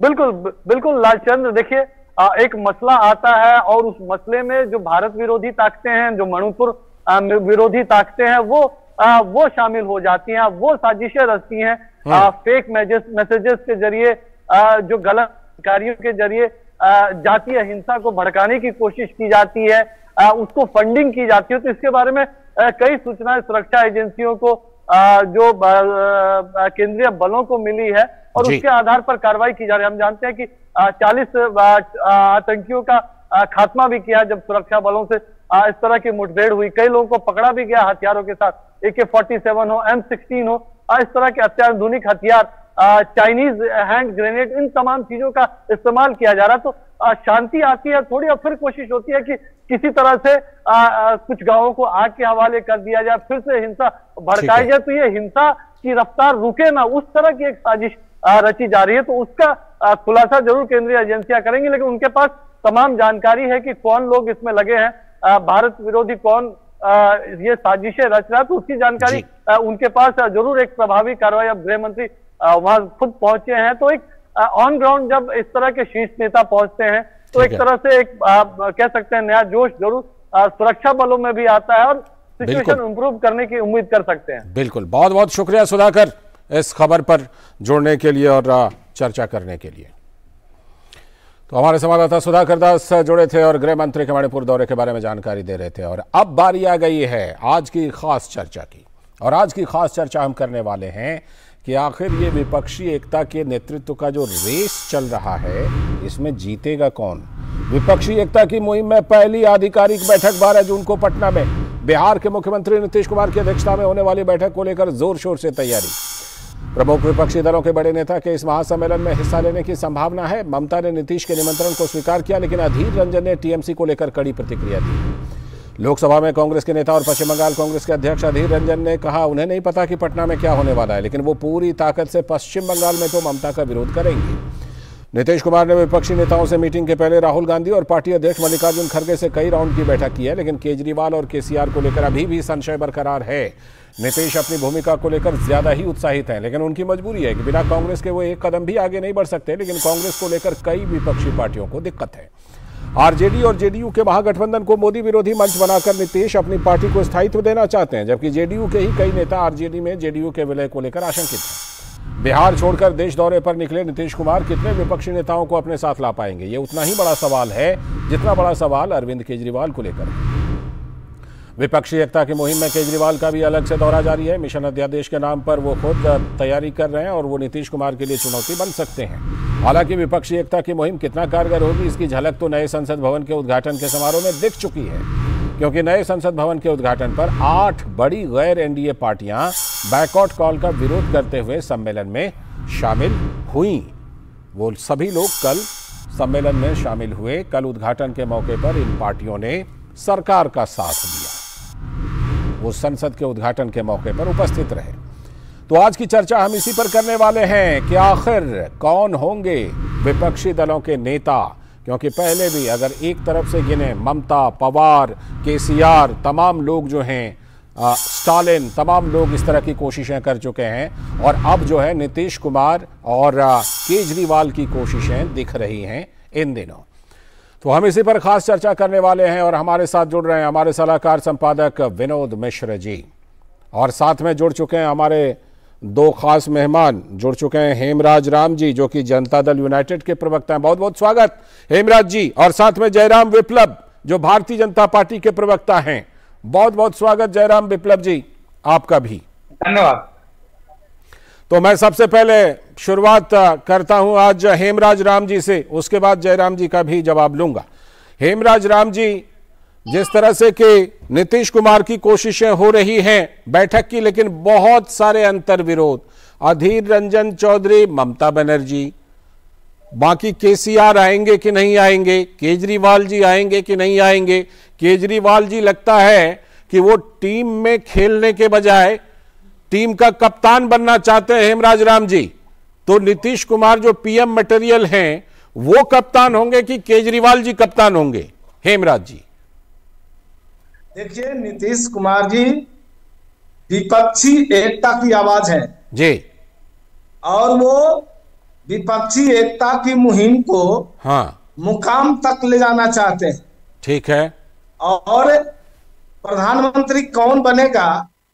बिल्कुल लालचंद्र, देखिए एक मसला आता है और उस मसले में जो भारत विरोधी ताकतें हैं, जो मणिपुर विरोधी ताकतें हैं, वो शामिल हो जाती हैं, वो साजिशें रचती हैं, फेक मैसेजेस के जरिए, जो गलत कार्यों के जरिए जातीय हिंसा को भड़काने की कोशिश की जाती है, उसको फंडिंग की जाती है। तो इसके बारे में कई सूचनाएं सुरक्षा एजेंसियों को, जो केंद्रीय बलों को मिली है और उसके आधार पर कार्रवाई की जा रही है। हम जानते हैं कि 40 आतंकियों का खात्मा भी किया जब सुरक्षा बलों से इस तरह की मुठभेड़ हुई। कई लोगों को पकड़ा भी गया हथियारों के साथ, AK-47 हो, M16 हो, इस तरह के अत्याधुनिक हथियार, चाइनीज हैंड ग्रेनेड, इन तमाम चीजों का इस्तेमाल किया जा रहा। तो शांति आती है थोड़ी और फिर कोशिश होती है कि किसी तरह से कुछ गांवों को आग के हवाले कर दिया जाए, फिर से हिंसा भड़काई जाए, तो ये हिंसा की रफ्तार रुके ना, उस तरह की एक साजिश रची जा रही है। तो उसका खुलासा जरूर केंद्रीय एजेंसियां करेंगी, लेकिन उनके पास तमाम जानकारी है कि कौन लोग इसमें लगे हैं, भारत विरोधी कौन ये साजिशें रच रहा है, तो उसकी जानकारी उनके पास जरूर। एक प्रभावी कार्रवाई, अब गृह मंत्री वहां खुद पहुंचे हैं, तो एक ऑन ग्राउंड जब इस तरह के शीर्ष नेता पहुंचते हैं तो एक तरह से एक कह सकते हैं नया जोश जरूर सुरक्षा बलों में भी आता है और सिचुएशन इंप्रूव करने की उम्मीद कर सकते हैं। बिल्कुल, बहुत बहुत शुक्रिया सुधाकर इस खबर पर जुड़ने के लिए और चर्चा करने के लिए। तो हमारे संवाददाता सुधाकर दास जुड़े थे और गृह मंत्री के मणिपुर दौरे के बारे में जानकारी दे रहे थे। और अब बारी आ गई है आज की खास चर्चा की, और आज की खास चर्चा हम करने वाले हैं कि आखिर ये विपक्षी एकता के नेतृत्व का जो रेस चल रहा है, इसमें जीतेगा कौन। विपक्षी एकता की मुहिम में पहली आधिकारिक बैठक 12 जून को पटना में बिहार के मुख्यमंत्री नीतीश कुमार की अध्यक्षता में होने वाली बैठक को लेकर जोर शोर से तैयारी। प्रमुख विपक्षी दलों के बड़े नेता के इस महासम्मेलन में हिस्सा लेने की संभावना है। ममता ने नीतीश के निमंत्रण को स्वीकार किया, लेकिन अधीर रंजन ने टीएमसी को लेकर कड़ी प्रतिक्रिया दी। लोकसभा में कांग्रेस के नेता और पश्चिम बंगाल कांग्रेस के अध्यक्ष अधीर रंजन ने कहा उन्हें नहीं पता कि पटना में क्या होने वाला है, लेकिन वो पूरी ताकत से पश्चिम बंगाल में तो ममता का विरोध करेंगे। नीतीश कुमार ने विपक्षी नेताओं से मीटिंग के पहले राहुल गांधी और पार्टी अध्यक्ष मल्लिकार्जुन खड़गे से कई राउंड की बैठक की है, लेकिन केजरीवाल और केसीआर को लेकर अभी भी संशय बरकरार है। नीतीश अपनी भूमिका को लेकर ज्यादा ही उत्साहित हैं, लेकिन उनकी मजबूरी है कि बिना कांग्रेस के वो एक कदम भी आगे नहीं बढ़ सकते। लेकिन कांग्रेस को लेकर कई विपक्षी पार्टियों को दिक्कत है। आरजेडी और जेडीयू के महागठबंधन को मोदी विरोधी मंच बनाकर नीतीश अपनी पार्टी को स्थायित्व देना चाहते हैं, जबकि जेडीयू के ही कई नेता आरजेडी में जेडीयू के विलय को लेकर आशंकित हैं। बिहार छोड़कर देश दौरे पर निकले नीतीश कुमार कितने विपक्षी नेताओं को अपने साथ ला पाएंगे, ये उतना ही बड़ा सवाल है जितना बड़ा सवाल अरविंद केजरीवाल को लेकर है। विपक्षी एकता की मुहिम में केजरीवाल का भी अलग से दौरा जारी है। मिशन अध्यादेश के नाम पर वो खुद तैयारी कर रहे हैं और वो नीतीश कुमार के लिए चुनौती बन सकते हैं। हालांकि विपक्षी एकता की मुहिम कितना कारगर होगी, इसकी झलक तो नए संसद भवन के उद्घाटन के समारोह में दिख चुकी है, क्योंकि नए संसद भवन के उद्घाटन पर 8 बड़ी गैर एनडीए पार्टियां बैकआउट कॉल का विरोध करते हुए सम्मेलन में शामिल हुई। वो सभी लोग कल सम्मेलन में शामिल हुए। कल उद्घाटन के मौके पर इन पार्टियों ने सरकार का साथ दिया, वो संसद के उद्घाटन के मौके पर उपस्थित रहे। तो आज की चर्चा हम इसी पर करने वाले हैं कि आखिर कौन होंगे विपक्षी दलों के नेता, क्योंकि पहले भी अगर एक तरफ से गिने ममता, पवार, केसीआर, तमाम लोग जो हैं, स्टालिन, तमाम लोग इस तरह की कोशिशें कर चुके हैं, और अब जो है नीतीश कुमार और केजरीवाल की कोशिशें दिख रही हैं इन दिनों। तो हम इसी पर खास चर्चा करने वाले हैं और हमारे साथ जुड़ रहे हैं हमारे सलाहकार संपादक विनोद मिश्र जी, और साथ में जुड़ चुके हैं हमारे 2 खास मेहमान जुड़ चुके हैं हेमराज राम जी, जो कि जनता दल यूनाइटेड के प्रवक्ता हैं। बहुत बहुत स्वागत हेमराज जी। और साथ में जयराम विप्लव, जो भारतीय जनता पार्टी के प्रवक्ता हैं। बहुत बहुत स्वागत जयराम विप्लव जी आपका भी। धन्यवाद। तो मैं सबसे पहले शुरुआत करता हूं आज हेमराज राम जी से, उसके बाद जयराम जी का भी जवाब लूंगा। हेमराज राम जी, जिस तरह से कि नीतीश कुमार की कोशिशें हो रही हैं बैठक की, लेकिन बहुत सारे अंतर विरोध, अधीर रंजन चौधरी, ममता बनर्जी, बाकी केसीआर आएंगे कि नहीं आएंगे, केजरीवाल जी आएंगे कि नहीं आएंगे। केजरीवाल जी लगता है कि वो टीम में खेलने के बजाय टीम का कप्तान बनना चाहते हैं हेमराज राम जी। तो नीतीश कुमार जो पीएम मटेरियल हैं वो कप्तान होंगे कि केजरीवाल जी कप्तान होंगे हेमराज जी? देखिए, नीतीश कुमार जी विपक्षी एकता की आवाज है जी, और वो विपक्षी एकता की मुहिम को हाँ मुकाम तक ले जाना चाहते हैं। ठीक है। और प्रधानमंत्री कौन बनेगा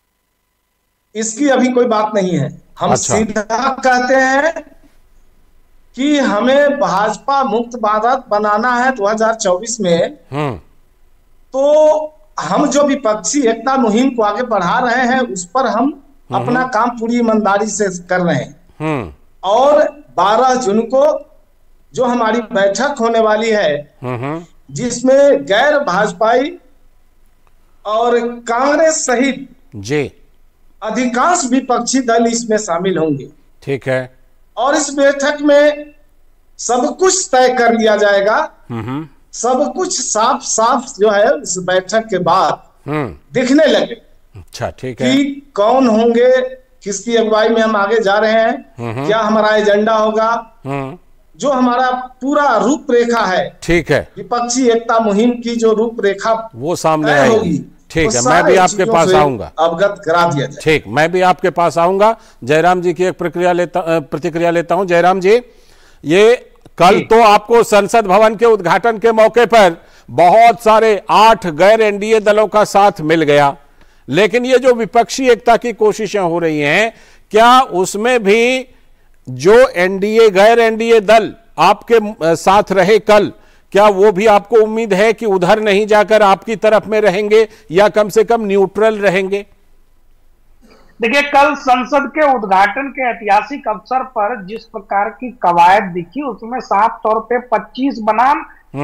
इसकी अभी कोई बात नहीं है। हम अच्छा। सीधा कहते हैं कि हमें भाजपा मुक्त भारत बनाना है 2024 में। तो हम जो विपक्षी एकता मुहिम को आगे बढ़ा रहे हैं उस पर हम अपना काम पूरी ईमानदारी से कर रहे हैं। और 12 जून को जो हमारी बैठक होने वाली है जिसमें गैर भाजपाई और कांग्रेस सहित जी अधिकांश विपक्षी दल इसमें शामिल होंगे। ठीक है। और इस बैठक में सब कुछ तय कर लिया जाएगा। सब कुछ साफ साफ जो है इस बैठक के बाद दिखने लगे। अच्छा ठीक है। कि कौन होंगे, किसकी अगुवाई में हम आगे जा रहे हैं, क्या हमारा एजेंडा होगा, जो हमारा पूरा रूपरेखा है। ठीक है। विपक्षी एकता मुहिम की जो रूपरेखा वो सामने आएगी। ठीक है, मैं भी आपके पास आऊंगा, अवगत करा दिया जाए। ठीक, मैं भी आपके पास आऊंगा। जयराम जी की एक प्रतिक्रिया लेता हूं। जयराम जी, ये कल तो आपको संसद भवन के उद्घाटन के मौके पर बहुत सारे 8 गैर एनडीए दलों का साथ मिल गया, लेकिन ये जो विपक्षी एकता की कोशिशें हो रही हैं, क्या उसमें भी जो एनडीए गैर एनडीए दल आपके साथ रहे कल, क्या वो भी आपको उम्मीद है कि उधर नहीं जाकर आपकी तरफ में रहेंगे या कम से कम न्यूट्रल रहेंगे? देखिए, कल संसद के उद्घाटन के ऐतिहासिक अवसर पर जिस प्रकार की कवायद दिखी उसमें साफ तौर पे 25 बनाम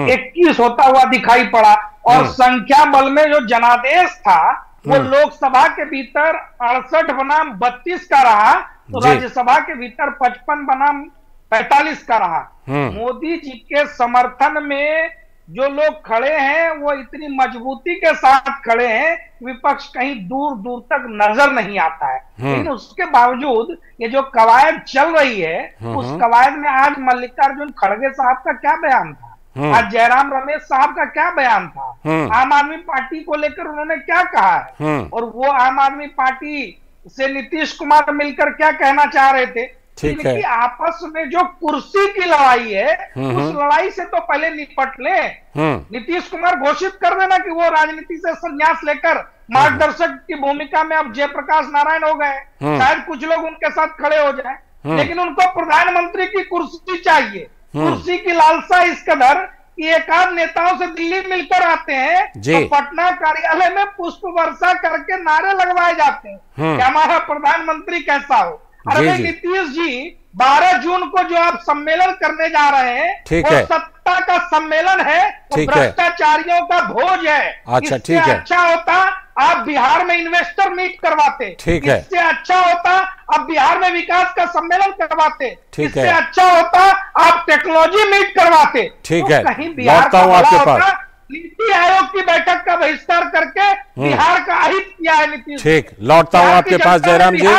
21 होता हुआ दिखाई पड़ा। और संख्या बल में जो जनादेश था वो लोकसभा के भीतर 68 बनाम 32 का रहा, तो राज्यसभा के भीतर 55 बनाम 45 का रहा। मोदी जी के समर्थन में जो लोग खड़े हैं वो इतनी मजबूती के साथ खड़े हैं, विपक्ष कहीं दूर दूर तक नजर नहीं आता है। लेकिन उसके बावजूद ये जो कवायद चल रही है, उस कवायद में आज मल्लिकार्जुन खड़गे साहब का क्या बयान था, आज जयराम रमेश साहब का क्या बयान था, आम आदमी पार्टी को लेकर उन्होंने क्या कहा है, और वो आम आदमी पार्टी से नीतीश कुमार मिलकर क्या कहना चाह रहे थे। इनकी आपस में जो कुर्सी की लड़ाई है, उस लड़ाई से तो पहले निपट ले। नीतीश कुमार घोषित कर देना कि वो राजनीति से संन्यास लेकर मार्गदर्शक की भूमिका में अब जयप्रकाश नारायण हो गए, शायद कुछ लोग उनके साथ खड़े हो जाएं, लेकिन उनको प्रधानमंत्री की कुर्सी चाहिए। कुर्सी की लालसा इस कदर कि एक आध नेताओं से दिल्ली मिलकर आते हैं तो पटना कार्यालय में पुष्प वर्षा करके नारे लगवाए जाते हैं कि हमारा प्रधानमंत्री कैसा हो। अरे नीतीश जी, 12 जून को जो आप सम्मेलन करने जा रहे हैं वो सत्ता का सम्मेलन है, वो भ्रष्टाचारियों का भोज है। अच्छा, ठीक है। अच्छा होता आप बिहार में इन्वेस्टर मीट करवाते, ठीक है। इससे अच्छा होता आप बिहार में विकास का सम्मेलन करवाते, ठीक है। इससे अच्छा होता आप टेक्नोलॉजी मीट करवाते। ठीक है, कहीं बिहार का आपके पास नीति आयोग की बैठक का बहिष्कार करके बिहार का अहित किया है नीतीश। ठीक, लौटता हूं आपके पास जयराम जी।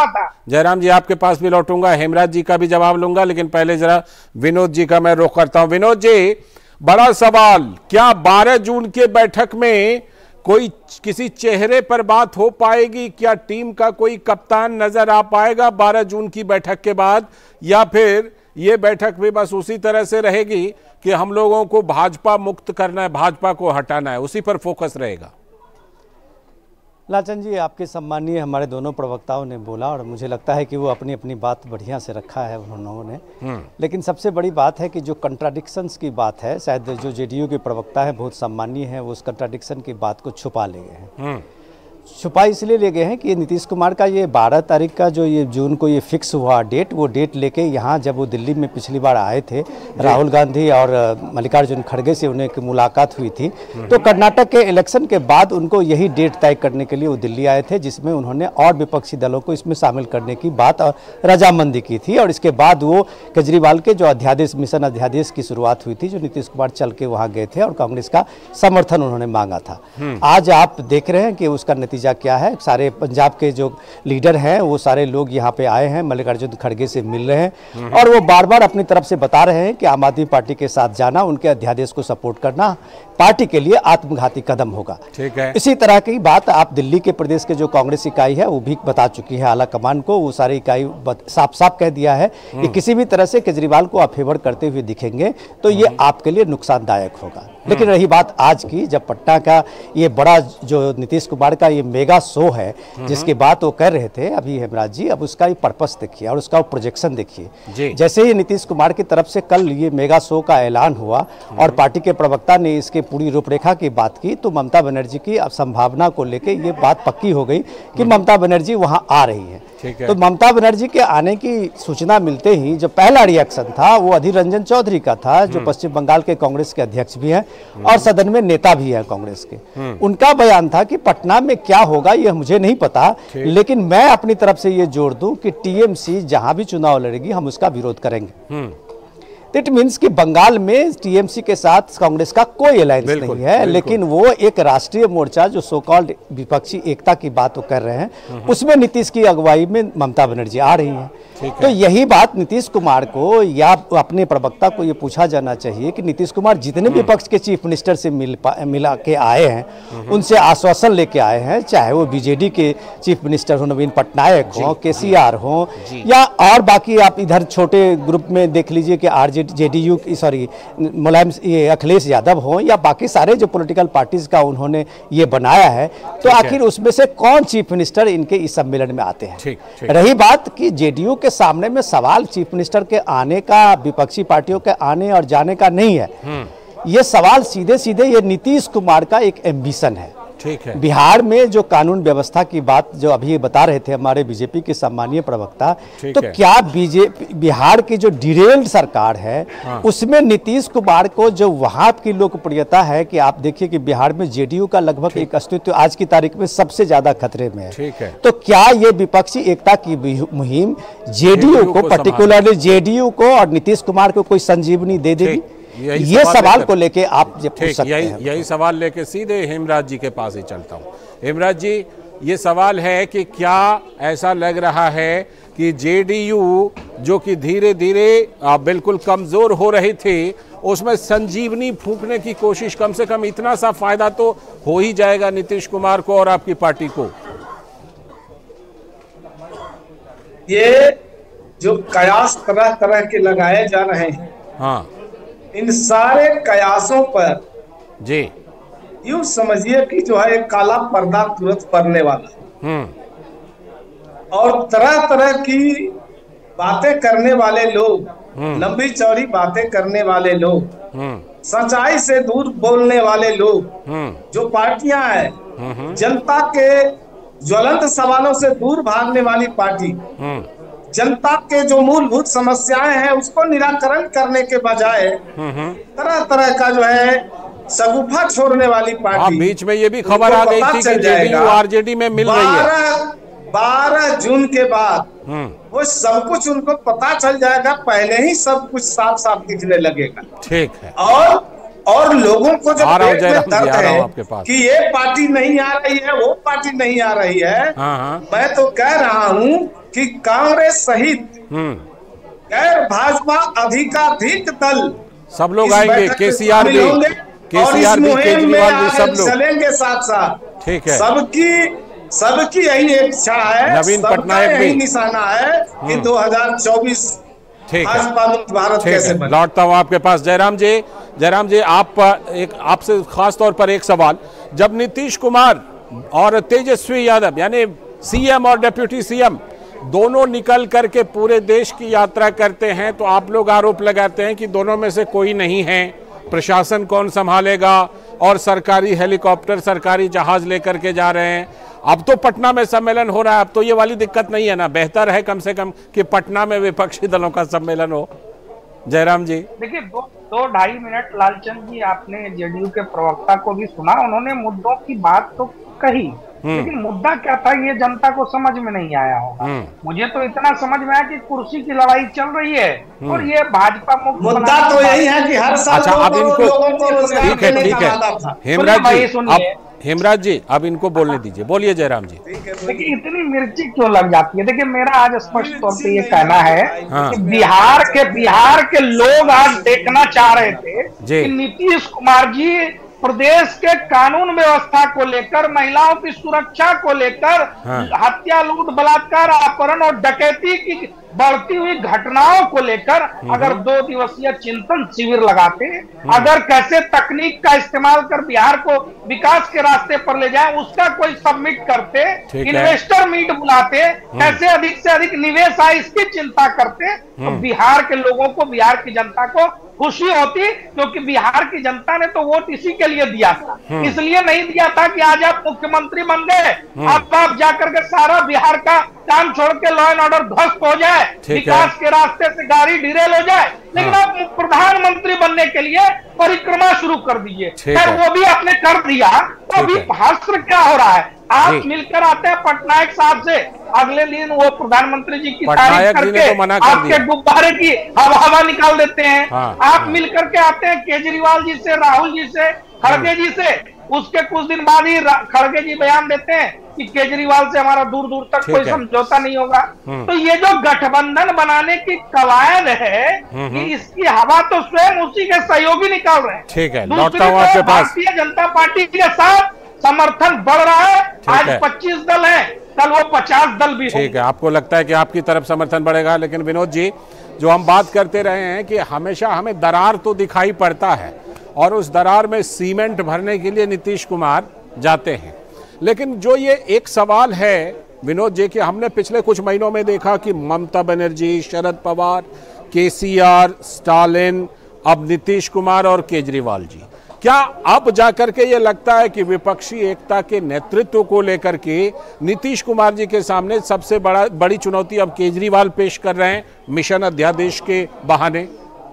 जयराम जी आपके पास भी लौटूंगा, हेमराज जी का भी जवाब लूंगा, लेकिन पहले जरा विनोद जी का मैं रुख करता हूं। विनोद जी, बड़ा सवाल, क्या 12 जून के बैठक में कोई किसी चेहरे पर बात हो पाएगी? क्या टीम का कोई कप्तान नजर आ पाएगा 12 जून की बैठक के बाद, या फिर ये बैठक भी बस उसी तरह से रहेगी कि हम लोगों को भाजपा मुक्त करना है, भाजपा को हटाना है, उसी पर फोकस रहेगा? लालचंद जी, आपके सम्मानीय हमारे दोनों प्रवक्ताओं ने बोला और मुझे लगता है कि वो अपनी अपनी बात बढ़िया से रखा है उन्होंने। लेकिन सबसे बड़ी बात है कि जो कंट्राडिक्शंस की बात है, शायद जो जेडीयू के प्रवक्ता है बहुत सम्मानीय है, वो उस कंट्राडिक्शन की बात को छुपा ले गए हैं। छुपा इसलिए ले गए हैं कि नीतीश कुमार का ये 12 तारीख का जो ये जून को ये फिक्स हुआ डेट, वो डेट लेके यहाँ जब वो दिल्ली में पिछली बार आए थे, राहुल गांधी और मल्लिकार्जुन खड़गे से उन्हें की मुलाकात हुई थी, तो कर्नाटक के इलेक्शन के बाद उनको यही डेट तय करने के लिए वो दिल्ली आए थे, जिसमें उन्होंने और विपक्षी दलों को इसमें शामिल करने की बात और रजामंदी की थी। और इसके बाद वो केजरीवाल के जो अध्यादेश, मिशन अध्यादेश की शुरुआत हुई थी, जो नीतीश कुमार चल के वहाँ गए थे और कांग्रेस का समर्थन उन्होंने मांगा था। आज आप देख रहे हैं कि उसका नतीजा क्या है। सारे पंजाब के जो लीडर हैं वो सारे लोग यहाँ पे आए हैं, मल्लिकार्जुन खड़गे से मिल रहे हैं और वो बार बार अपनी तरफ से बता रहे हैं कि आम आदमी पार्टी के साथ जाना, उनके अध्यादेश को सपोर्ट करना पार्टी के लिए आत्मघाती कदम होगा। ठीक है। इसी तरह की बात आप दिल्ली के प्रदेश के जो कांग्रेस इकाई है वो भी बता चुकी है आला कमान को। वो सारी इकाई साफ साफ कह दिया है कि किसी भी तरह से केजरीवाल को आप फेवर करते हुए दिखेंगे तो ये आपके लिए नुकसानदायक होगा। लेकिन रही बात आज की, जब पटना का ये बड़ा जो नीतीश कुमार का ये मेगा शो है जिसकी बात वो कर रहे थे अभी हेमराज जी, अब उसका पर्पस देखिए और उसका प्रोजेक्शन देखिए। जैसे ही नीतीश कुमार की तरफ से कल ये मेगा शो का ऐलान हुआ और पार्टी के प्रवक्ता ने इसके पूरी रूपरेखा की बात की तो ममता बनर्जी की संभावना को लेकर ये बात पक्की हो गई कि ममता बनर्जी वहां आ रही है। तो ममता बनर्जी के आने की सूचना मिलते ही जो पहला रिएक्शन था वो अधीर रंजन चौधरी का था, जो पश्चिम बंगाल के कांग्रेस के अध्यक्ष भी हैं और सदन में नेता भी हैं कांग्रेस के। उनका बयान था कि पटना में क्या होगा ये मुझे नहीं पता, लेकिन मैं अपनी तरफ से ये जोड़ दूं कि टीएमसी जहां भी चुनाव लड़ेगी हम उसका विरोध करेंगे। इट मीन्स कि बंगाल में टीएमसी के साथ कांग्रेस का कोई अलायंस नहीं है, लेकिन वो एक राष्ट्रीय मोर्चा जो सो कॉल्ड विपक्षी एकता की बात वो कर रहे हैं उसमें नीतीश की अगुवाई में ममता बनर्जी आ रही हैं। तो यही बात नीतीश कुमार को या अपने प्रवक्ता को ये पूछा जाना चाहिए कि नीतीश कुमार जितने विपक्ष के चीफ मिनिस्टर से मिला के आए हैं उनसे आश्वासन लेके आए हैं, चाहे वो बीजेडी के चीफ मिनिस्टर हो, नवीन पटनायक हो, केसीआर हो या और बाकी आप इधर छोटे ग्रुप में देख लीजिए कि जेडीयू सॉरी मुलायम ये अखिलेश यादव हो या बाकी सारे जो पॉलिटिकल पार्टीज का उन्होंने ये बनाया है, तो आखिर उसमें से कौन चीफ मिनिस्टर इनके इस सम्मेलन में आते हैं। रही बात कि जेडीयू के सामने में सवाल चीफ मिनिस्टर के आने का, विपक्षी पार्टियों के आने और जाने का नहीं है, ये सवाल सीधे सीधे ये नीतीश कुमार का एक एम्बिशन है। ठीक है। बिहार में जो कानून व्यवस्था की बात जो अभी बता रहे थे हमारे बीजेपी के सम्मानीय प्रवक्ता, तो क्या बिहार की जो डिरेल्ड सरकार है उसमें नीतीश कुमार को जो वहां की लोकप्रियता है कि आप देखिए कि बिहार में जेडीयू का लगभग एक अस्तित्व आज की तारीख में सबसे ज्यादा खतरे में है। ठीक है। तो क्या ये विपक्षी एकता की मुहिम जेडीयू को, पर्टिकुलरली जेडीयू को और नीतीश कुमार को कोई संजीवनी दे देगी? ये सवाल को लेके आप पूछ सकते हैं। यही सवाल लेके सीधे हेमराज जी के पास ही चलता हूँ। हेमराज जी, ये सवाल है कि क्या ऐसा लग रहा है कि जेडीयू जो कि धीरे धीरे बिल्कुल कमजोर हो रही थी उसमें संजीवनी फूंकने की कोशिश, कम से कम इतना सा फायदा तो हो ही जाएगा नीतीश कुमार को और आपकी पार्टी को? ये जो कयास तरह तरह के लगाए जा रहे हैं, हाँ, इन सारे कयासों पर जी यूं समझिए कि जो है एक काला पर्दा तुरंत पड़ने वाला, और तरह तरह की बातें करने वाले लोग, लंबी चौड़ी बातें करने वाले लोग, सच्चाई से दूर बोलने वाले लोग, जो पार्टियां हैं जनता के ज्वलंत सवालों से दूर भागने वाली पार्टी, जनता के जो मूलभूत समस्याएं हैं उसको निराकरण करने के बजाय तरह तरह का जो है सगुफा छोड़ने वाली पार्टी। बीच में ये भी खबर आ गई थी कि जेडीयू आरजेडी में मिल रही है। 12 जून के बाद वो सब कुछ उनको पता चल जाएगा, पहले ही सब कुछ साफ साफ दिखने लगेगा। ठीक है। और लोगों को जो पेट में दर्द है कि ये पार्टी नहीं आ रही है, वो पार्टी नहीं आ रही है, मैं तो कह रहा हूं कि कांग्रेस सहित गैर भाजपा अधिकाधिक दल सब लोग आएंगे, केसीआर भी, केसीआर भी, केजरीवाल भी, सब लोग चलेंगे साथ साथ। ठीक है। सबकी यही इच्छा है, नवीन पटनायक भी, निशाना है कि 2024 भाजपा मुक्त भारत कैसे बने। लौटता हूँ आपके पास जयराम जी, आपसे खास तौर पर एक सवाल, जब नीतीश कुमार और तेजस्वी यादव यानी सीएम और डिप्टी सीएम दोनों निकल करके पूरे देश की यात्रा करते हैं तो आप लोग आरोप लगाते हैं कि दोनों में से कोई नहीं है, प्रशासन कौन संभालेगा, और सरकारी हेलीकॉप्टर, सरकारी जहाज लेकर के जा रहे हैं। अब तो पटना में सम्मेलन हो रहा है, अब तो ये वाली दिक्कत नहीं है ना? बेहतर है कम से कम कि पटना में विपक्षी दलों का सम्मेलन हो। जयराम जी, देखिए 2-2.5 मिनट लालचंद जी आपने जेडीयू के प्रवक्ता को भी सुना, उन्होंने मुद्दों की बात तो कही, लेकिन मुद्दा क्या था ये जनता को समझ में नहीं आया होगा। मुझे तो इतना समझ में आया कि कुर्सी की लड़ाई चल रही है और ये भाजपा मुक्त मुद्दा तो यही है कि हर साल अच्छा, अब इनको ठीक है हेमराज जी अब इनको बोलने दीजिए। बोलिए जयराम जी। देखिए इतनी मिर्ची क्यों लग जाती है? देखिए मेरा आज स्पष्ट तौर पे ये कहना है कि बिहार के लोग आज देखना चाह रहे थे कि नीतीश कुमार जी प्रदेश के कानून व्यवस्था को लेकर, महिलाओं की सुरक्षा को लेकर, हत्या, लूट, बलात्कार, अपहरण और डकैती की बढ़ती हुई घटनाओं को लेकर अगर 2 दिवसीय चिंतन शिविर लगाते, अगर कैसे तकनीक का इस्तेमाल कर बिहार को विकास के रास्ते पर ले जाए उसका कोई सबमिट करते, इन्वेस्टर मीट बुलाते, कैसे अधिक से अधिक निवेश आए इसकी चिंता करते, तो बिहार के लोगों को, बिहार की जनता को खुशी होती, क्योंकि बिहार की जनता ने तो वोट इसी के लिए दिया था। इसलिए नहीं दिया था कि आज आप मुख्यमंत्री बन गए, अब आप जाकर के सारा बिहार का काम छोड़ के लॉ एंड ऑर्डर ध्वस्त हो जाए, विकास के रास्ते से गाड़ी डिरेल हो जाए, लेकिन आप प्रधानमंत्री बनने के लिए परिक्रमा शुरू कर दीजिए। खैर वो भी आपने कर दिया, तो अभी हश्र क्या हो रहा है? आप मिलकर आते हैं पटनायक साहब से, अगले दिन वो प्रधानमंत्री जी की तारीफ करके आपके गुब्बारे की हवा निकाल देते हैं। आप मिलकर के आते हैं केजरीवाल जी से, राहुल जी से, खड़गे जी से, उसके कुछ दिन बाद ही खड़गे जी बयान देते हैं कि केजरीवाल से हमारा दूर दूर तक कोई समझौता नहीं होगा। तो ये जो गठबंधन बनाने की कवायद है कि इसकी हवा तो स्वयं उसी के सहयोगी निकाल रहे हैं। ठीक है, भारतीय जनता पार्टी के साथ समर्थन बढ़ रहा है। आज 25 दल है, कल वो 50 दल भी। ठीक है, आपको लगता है कि आपकी तरफ समर्थन बढ़ेगा, लेकिन विनोद जी जो हम बात करते रहे हैं कि हमेशा हमें दरार तो दिखाई पड़ता है और उस दरार में सीमेंट भरने के लिए नीतीश कुमार जाते हैं, लेकिन जो ये एक सवाल है विनोद जी कि हमने पिछले कुछ महीनों में देखा कि ममता बनर्जी, शरद पवार, केसीआर, स्टालिन, अब नीतीश कुमार और केजरीवाल जी, क्या अब जाकर के ये लगता है कि विपक्षी एकता के नेतृत्व को लेकर के नीतीश कुमार जी के सामने सबसे बड़ी चुनौती अब केजरीवाल पेश कर रहे हैं मिशन अध्यादेश के बहाने?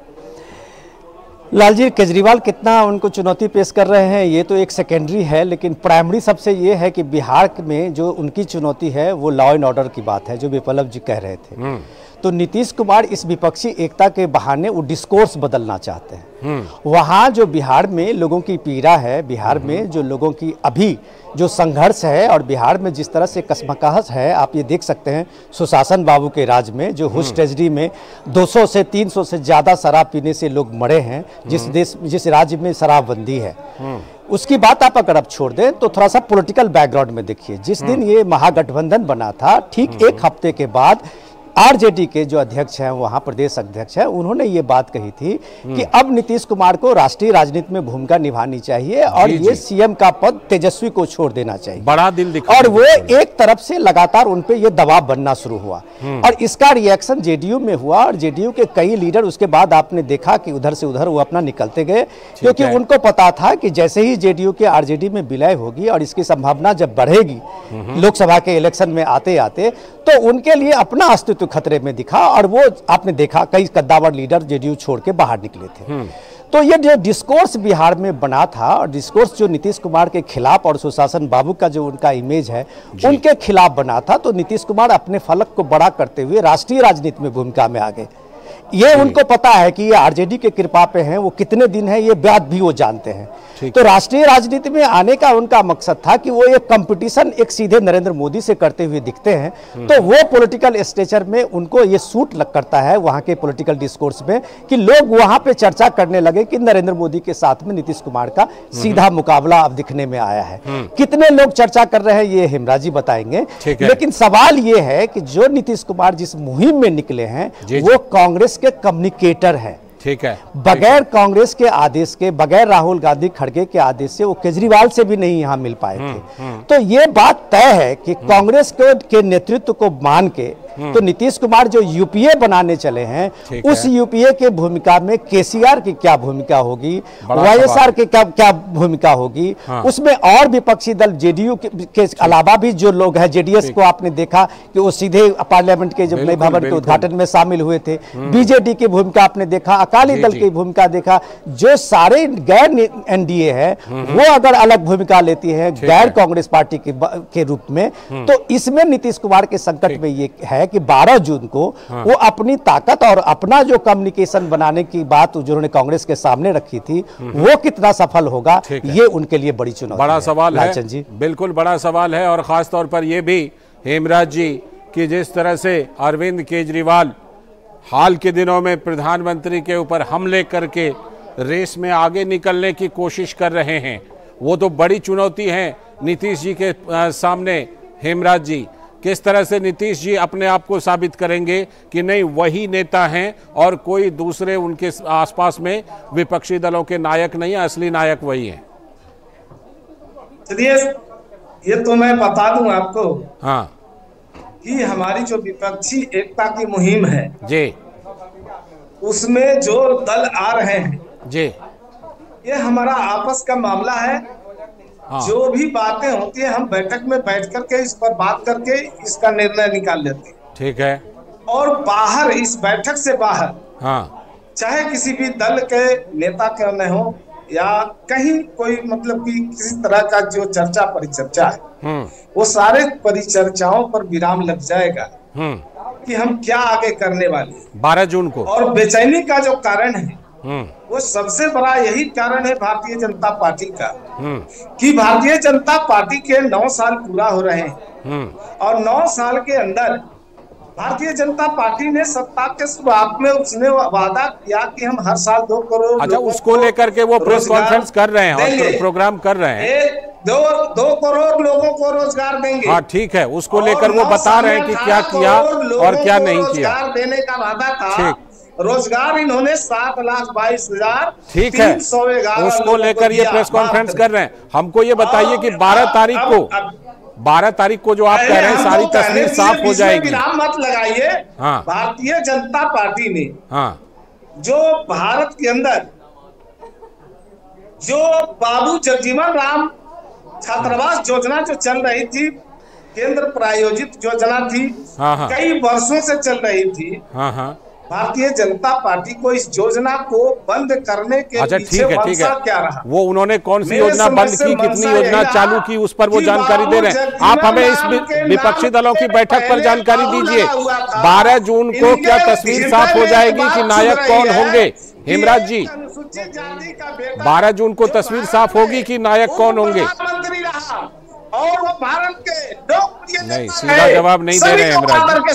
लालजी, केजरीवाल कितना उनको चुनौती पेश कर रहे हैं ये तो एक सेकेंडरी है, लेकिन प्राइमरी सबसे ये है कि बिहार में जो उनकी चुनौती है वो लॉ एंड ऑर्डर की बात है, जो विप्लव जी कह रहे थे। तो नीतीश कुमार इस विपक्षी एकता के बहाने वो डिस्कोर्स बदलना चाहते हैं। वहाँ जो बिहार में लोगों की पीड़ा है, बिहार में जो लोगों की अभी जो संघर्ष है और बिहार में जिस तरह से कश्मकश है, आप ये देख सकते हैं सुशासन बाबू के राज में जो हुस ट्रेजरी में 200 से 300 से ज़्यादा शराब पीने से लोग मरे हैं, जिस राज्य में शराबबंदी है उसकी बात आप अगर अब छोड़ दें तो थोड़ा सा पॉलिटिकल बैकग्राउंड में देखिए। जिस दिन ये महागठबंधन बना था, ठीक एक हफ्ते के बाद आरजेडी के जो अध्यक्ष हैं, वहाँ प्रदेश अध्यक्ष हैं, उन्होंने ये बात कही थी कि अब नीतीश कुमार को राष्ट्रीय राजनीति में भूमिका निभानी चाहिए और ये सीएम का पद तेजस्वी को छोड़ देना चाहिए। बड़ा दिल दिखा। और वो एक तरफ से लगातार उन पे ये दबाव बनना शुरू हुआ और इसका रिएक्शन जेडीयू में हुआ और जेडीयू के कई लीडर उसके बाद आपने देखा कि उधर से उधर वो अपना निकलते गए, क्योंकि उनको पता था कि जैसे ही जेडीयू के आरजेडी में विलय होगी और इसकी संभावना जब बढ़ेगी लोकसभा के इलेक्शन में आते आते, तो उनके लिए अपना अस्तित्व खतरे में दिखा और वो आपने देखा कई कद्दावर लीडर जेडीयू छोड़ के बाहर निकले थे। तो ये जो डिस्कोर्स बिहार में बना था और डिस्कोर्स जो नीतीश कुमार के खिलाफ और सुशासन बाबू का जो उनका इमेज है उनके खिलाफ बना था, तो नीतीश कुमार अपने फलक को बड़ा करते हुए राष्ट्रीय राजनीति में भूमिका में आ गए। ये उनको पता है कि ये आरजेडी के कृपा पे हैं, वो कितने दिन है ये बात भी वो जानते हैं। तो राष्ट्रीय राजनीति में आने का उनका मकसद था कि वो एक कंपटीशन एक सीधे नरेंद्र मोदी से करते हुए दिखते हैं, तो वो पॉलिटिकल स्टेचर में उनको ये सूट करता है वहाँ के पॉलिटिकल डिस्कोर्स में कि लोग वहाँ पे चर्चा करने लगे कि नरेंद्र मोदी के साथ में नीतीश कुमार का सीधा मुकाबला अब दिखने में आया है। कितने लोग चर्चा कर रहे हैं ये हेमराजी बताएंगे, लेकिन सवाल ये है कि जो नीतीश कुमार जिस मुहिम में निकले हैं वो कांग्रेस के कम्युनिकेटर हैं। ठीक है, बगैर कांग्रेस के आदेश के, बगैर राहुल गांधी खड़गे के आदेश से वो केजरीवाल से भी नहीं यहां मिल पाए थे। तो ये बात तय है कि कांग्रेस के नेतृत्व को मान के तो नीतीश कुमार जो यूपीए बनाने चले हैं, उस यूपीए के भूमिका में केसीआर की क्या भूमिका होगी, वाईएसआर की क्या भूमिका होगी, उसमें और विपक्षी दल जेडीयू के अलावा भी जो लोग हैं, जेडीएस को आपने देखा कि वो सीधे पार्लियामेंट के जब नए भवन के उद्घाटन में शामिल हुए थे, बीजेडी की भूमिका आपने देखा, अकाली दल की भूमिका देखा, जो सारे गैर एनडीए है वो अगर अलग भूमिका लेती है गैर कांग्रेस पार्टी के रूप में, तो इसमें नीतीश कुमार के संकट में ये है कि 12 जून को वो अपनी ताकत और अपना जो कम्युनिकेशन बनाने की बात उन्होंने कांग्रेस के सामने रखी थी वो कितना सफल होगा, ये उनके लिए बड़ी चुनौती बड़ा सवाल है जी। बिल्कुल बड़ा सवाल है। और खास तौर पर यह भी हेमराज जी कि जिस तरह से अरविंद केजरीवाल हाल के दिनों में प्रधानमंत्री के ऊपर हमले करके रेस में आगे निकलने की कोशिश कर रहे हैं, वो तो बड़ी चुनौती है नीतीश जी के सामने। हेमराज जी, किस तरह से नीतीश जी अपने आप को साबित करेंगे कि नहीं वही नेता हैं और कोई दूसरे उनके आसपास में विपक्षी दलों के नायक नहीं है, असली नायक वही हैं? चलिए, ये तो मैं बता दूं आपको हाँ कि हमारी जो विपक्षी एकता की मुहिम है जी, उसमें जो दल आ रहे हैं जी, ये हमारा आपस का मामला है। हाँ। जो भी बातें होती है हम बैठक में बैठ करके इस पर बात करके इसका निर्णय निकाल लेते हैं। ठीक है। और बाहर इस बैठक से बाहर, हाँ, चाहे किसी भी दल के नेता क्यों न हो या कहीं कोई मतलब कि किसी तरह का जो चर्चा परिचर्चा है, वो सारे परिचर्चाओं पर विराम लग जाएगा कि हम क्या आगे करने वाले हैं 12 जून को। और बेचैनी का जो कारण है वो सबसे बड़ा यही कारण है भारतीय जनता पार्टी का कि भारतीय जनता पार्टी के 9 साल पूरा हो रहे हैं और 9 साल के अंदर भारतीय जनता पार्टी ने सत्ता के शुरुआत में उसने वादा किया कि हम हर साल 2 करोड़, अच्छा, उसको लेकर के वो प्रेस कॉन्फ्रेंस कर रहे हैं और प्रोग्राम कर रहे हैं, 2 करोड़ लोगों को रोजगार देंगे। हाँ ठीक है, उसको लेकर वो बता रहे हैं कि क्या किया और क्या नहीं किया। रोजगार देने का वादा था, रोजगार इन्होंने 7,22,000, ठीक है, उसको लेकर ये प्रेस कॉन्फ्रेंस कर रहे हैं। हमको ये बताइए कि 12 तारीख को जो आप कह रहे हैं सारी तस्वीर साफ हो जाएगी। विराम मत लगाइए। हाँ। भारतीय जनता पार्टी ने जो भारत के अंदर जो बाबू जगजीवन राम छात्रावास योजना जो चल रही थी, केंद्र प्रायोजित योजना थी, कई वर्षों से चल रही थी, भारतीय जनता पार्टी को इस योजना को बंद करने के पीछे मंशा क्या रहा? वो उन्होंने कौन सी योजना बंद की, कितनी योजना चालू की, उस पर वो जानकारी दे रहे हैं। आप हमें इस विपक्षी दलों की बैठक पर जानकारी दीजिए। 12 जून को क्या तस्वीर साफ हो जाएगी कि नायक कौन होंगे? हेमराज जी, 12 जून को तस्वीर साफ होगी कि नायक कौन होंगे? और वो भारत के नहीं, सीधा जवाब नहीं दे रहे हैं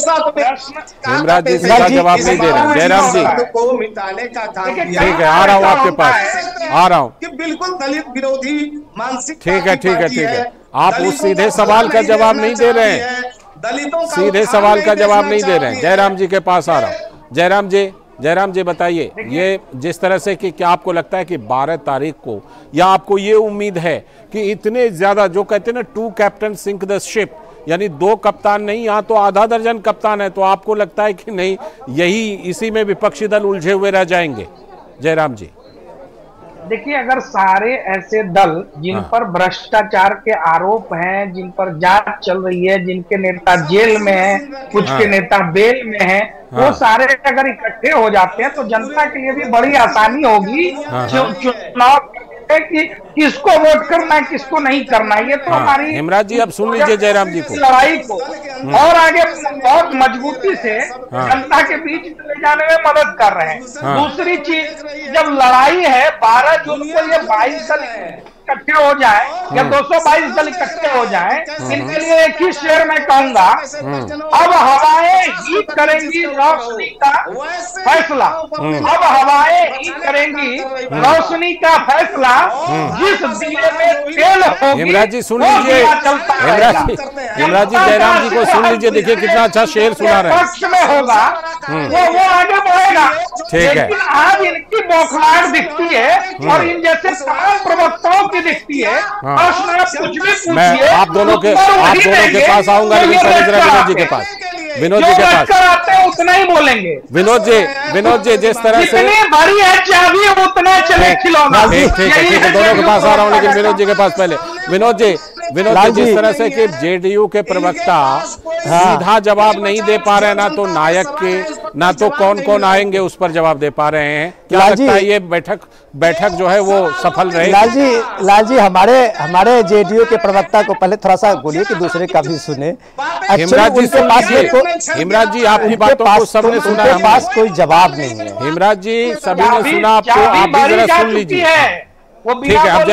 हेमराज जी, सीधा जवाब नहीं दे रहे हैं। जयराम जी को मिटाने का काम किया। ठीक है, आ रहा हूँ आपके पास, आ रहा हूँ। कि बिल्कुल दलित विरोधी मानसिक। ठीक है, आप उस सीधे सवाल का जवाब नहीं दे रहे हैं, दलितों का सीधे सवाल का जवाब नहीं दे रहे हैं। जयराम जी के पास आ रहा हूँ। जयराम जी बताइए, ये जिस तरह से कि क्या आपको लगता है कि 12 तारीख को, या आपको ये उम्मीद है कि इतने ज्यादा जो कहते हैं ना 2 कैप्टन सिंक द शिप, यानी 2 कप्तान नहीं, यहाँ तो आधा दर्जन कप्तान है, तो आपको लगता है कि नहीं यही इसी में विपक्षी दल उलझे हुए रह जाएंगे? जयराम जी देखिए, अगर सारे ऐसे दल जिन पर भ्रष्टाचार के आरोप हैं, जिन पर जांच चल रही है, जिनके नेता जेल में हैं, कुछ के नेता बेल में हैं, वो सारे अगर इकट्ठे हो जाते हैं तो जनता के लिए भी बड़ी आसानी होगी चुनाव कि किसको वोट करना है, किसको नहीं करना है। ये तो हमारी हेमराज जी, अब सुन लीजिए जयराम जी को, लड़ाई को और आगे बहुत मजबूती से जनता के बीच ले जाने में मदद कर रहे हैं। दूसरी चीज, जब लड़ाई है 12 जून को, ये 22 दल इकट्ठे हो जाए या 222 दल इकट्ठे हो जाए, इनके लिए एक ही शेर मैं कहूंगा, अब हवाएं हीट करेंगी रोशनी का फैसला। अब हवाएं हीट करेंगी रोशनी का फैसला, जिस दिए में तेल होगी। हेमराज जी सुन लीजिए, हेमराज जी जयराम जी को सुन लीजिए, देखिए कितना अच्छा शेर सुना रहे हैं। पक्ष में होगा वो आगे बढ़ेगा। ठीक है, लेकिन आज इनकी बौखलाहट दिखती है और इन जैसे तमाम प्रवक्ताओं की दिखती है। प्रश्न आप कुछ भी पूछिए, मैं आप दोनों के पास आऊंगा, लेकिन शैलेंद्र रविंद्र जी के पास। विनोद जी के पास आते हैं उतना ही बोलेंगे। विनोद जी जिस तरह से भरी है चाबी उतना चले खिलौना। ठीक है, दोनों के पास आ रहा हूँ, लेकिन विनोद जी के पास पहले। विनोद जी जिस तरह से कि जेडीयू के प्रवक्ता सीधा जवाब नहीं दे पा रहे, ना तो नायक के ना तो कौन कौन आएंगे उस पर जवाब दे पा रहे हैं, क्या लगता है ये बैठक जो है वो सफल रहेगी? लाल जी हमारे जेडीयू के प्रवक्ता को पहले थोड़ा सा बोलिए कि दूसरे का भी सुने। हिमराज जी आपकी बातों को सबने सुना है, उनके पास कोई जवाब नहीं है। हिमराज जी सभी ने सुना आपको, आप भी जरा सुन लीजिए। ठीक है, अब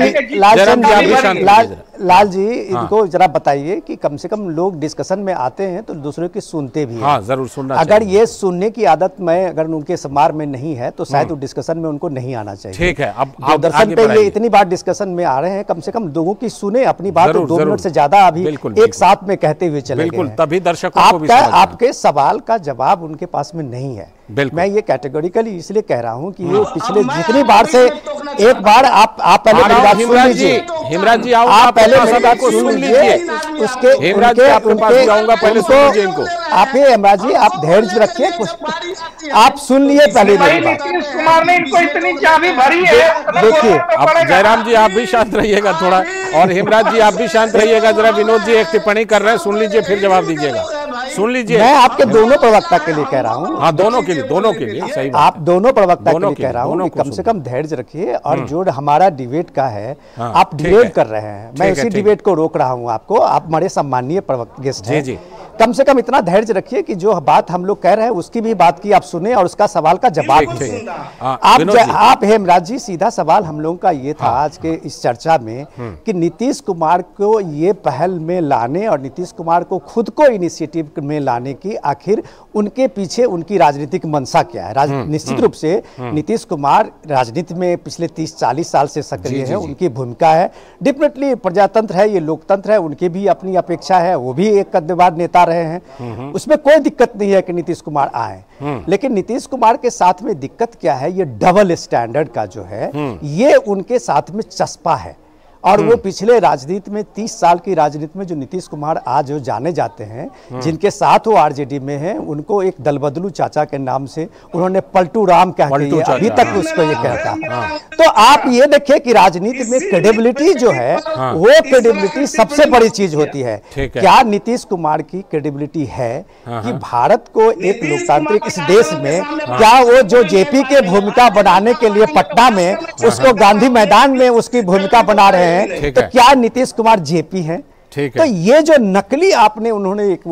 लाल जी इनको जरा बताइए कि कम से कम लोग डिस्कशन में आते हैं तो दूसरों की सुनते भी हैं। हाँ, जरूर सुनना अगर चाहिए। ये सुनने की आदत में अगर उनके समार में नहीं है तो शायद वो डिस्कशन में उनको नहीं आना चाहिए। ठीक है, अब दर्शन पे ये इतनी बार डिस्कशन में आ रहे हैं, कम से कम लोगों की सुने, अपनी बात 2 मिनट से ज्यादा अभी एक साथ में कहते हुए चले गए हैं। तभी दर्शकों को आपके सवाल का जवाब उनके पास में नहीं है। मैं ये कैटेगोरिकली इसलिए कह रहा हूँ कि ये पिछले जितनी बार से एक बार आप पहले मेरी बात सुन लीजिए। हिमराज जी आप पहले मेरी बात सुन लीजिए, उसके हिमराज आपके पास जाऊंगा, पहले सुन लीजिए इनको। आप ये हिमराज जी आप धैर्य रखिए, आप सुन लिए पहले मेरी बात। नीतीश कुमार ने इनको इतनी चाबी भरी है। देखिए अब जयराम जी आप भी शांत रहिएगा थोड़ा, और हिमराज जी आप भी शांत रहिएगा जरा। विनोद जी एक टिप्पणी कर रहे हैं, सुन लीजिए फिर जवाब दीजिएगा। सुन लीजिए, मैं आपके दोनों प्रवक्ता के लिए कह रहा हूँ। हाँ, दोनों के लिए सही बात। आप दोनों प्रवक्ता के लिए कह रहा हूँ, कम से कम धैर्य रखिए। और जो हमारा डिबेट का है, आप डिबेट कर रहे हैं, मैं उसी डिबेट को रोक रहा हूँ आपको। आप हमारे सम्मानीय गेस्ट हैं, कम से कम इतना धैर्य रखिए कि जो बात हम लोग कह रहे हैं उसकी भी बात की आप सुने और उसका सवाल का जवाब दीजिए। आप हेमराज जी, सीधा सवाल हम लोगों का ये था आज के इस चर्चा में कि नीतीश कुमार को ये पहल में लाने और नीतीश कुमार को खुद को इनिशिएटिव में लाने की आखिर उनके पीछे उनकी राजनीतिक मंशा क्या है। निश्चित रूप से नीतीश कुमार राजनीति में पिछले 30-40 साल से सक्रिय है, उनकी भूमिका है। डेफिनेटली प्रजातंत्र है, ये लोकतंत्र है, उनकी भी अपनी अपेक्षा है, वो भी एक कद्देबाज नेता रहे हैं, उसमें कोई दिक्कत नहीं है कि नीतीश कुमार आए। लेकिन नीतीश कुमार के साथ में दिक्कत क्या है, ये डबल स्टैंडर्ड का जो है ये उनके साथ में चस्पा है। और वो पिछले राजनीति में 30 साल की राजनीति में जो नीतीश कुमार आज जो जाने जाते हैं, जिनके साथ वो आरजेडी में हैं, उनको एक दलबदलू चाचा के नाम से उन्होंने पलटू राम कह के अभी तक उसको ये कहता है। तो आप ये देखिए कि राजनीति में क्रेडिबिलिटी जो है वो क्रेडिबिलिटी सबसे बड़ी चीज होती है। क्या नीतीश कुमार की क्रेडिबिलिटी है कि भारत को एक लोकतांत्रिक इस देश में, क्या वो जो जेपी के भूमिका बनाने के लिए पटना में उसको गांधी मैदान में उसकी भूमिका बना रहे हैं, तो क्या नीतीश कुमार जेपी हैं? तो ये जो नकली आपने उन्होंने एक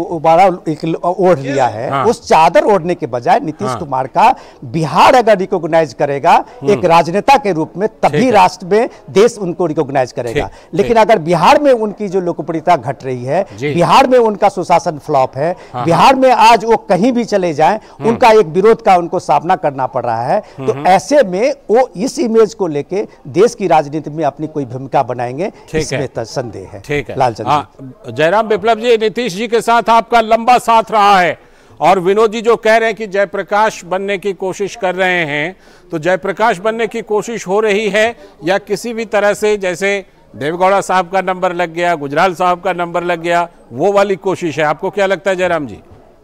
ओढ़ लिया है, उस चादर ओढ़ने के बजाय नीतीश कुमार का बिहार अगर रिकॉग्नाइज करेगा एक राजनेता के रूप में, तभी राष्ट्र में देश उनको रिकॉग्नाइज करेगा। लेकिन अगर बिहार में उनकी जो लोकप्रियता घट रही है, बिहार में उनका सुशासन फ्लॉप है, बिहार में आज वो कहीं भी चले जाएं उनका एक विरोध का उनको सामना करना पड़ रहा है, तो ऐसे में वो इस इमेज को लेके देश की राजनीति में अपनी कोई भूमिका बनाएंगे, इसमें संदेह है। लालचंद जयराम विप्लव जी, नीतीश जी के साथ आपका लंबा साथ रहा है, और विनोद जी जो कह रहे हैं कि जयप्रकाश बनने की कोशिश कर रहे हैं, तो जयप्रकाश बनने की कोशिश हो रही है या किसी भी तरह से, जैसे देवेगौड़ा साहब का नंबर लग गया, गुजराल साहब का नंबर लग गया, वो वाली कोशिश है? आपको क्या लगता है जयराम जी?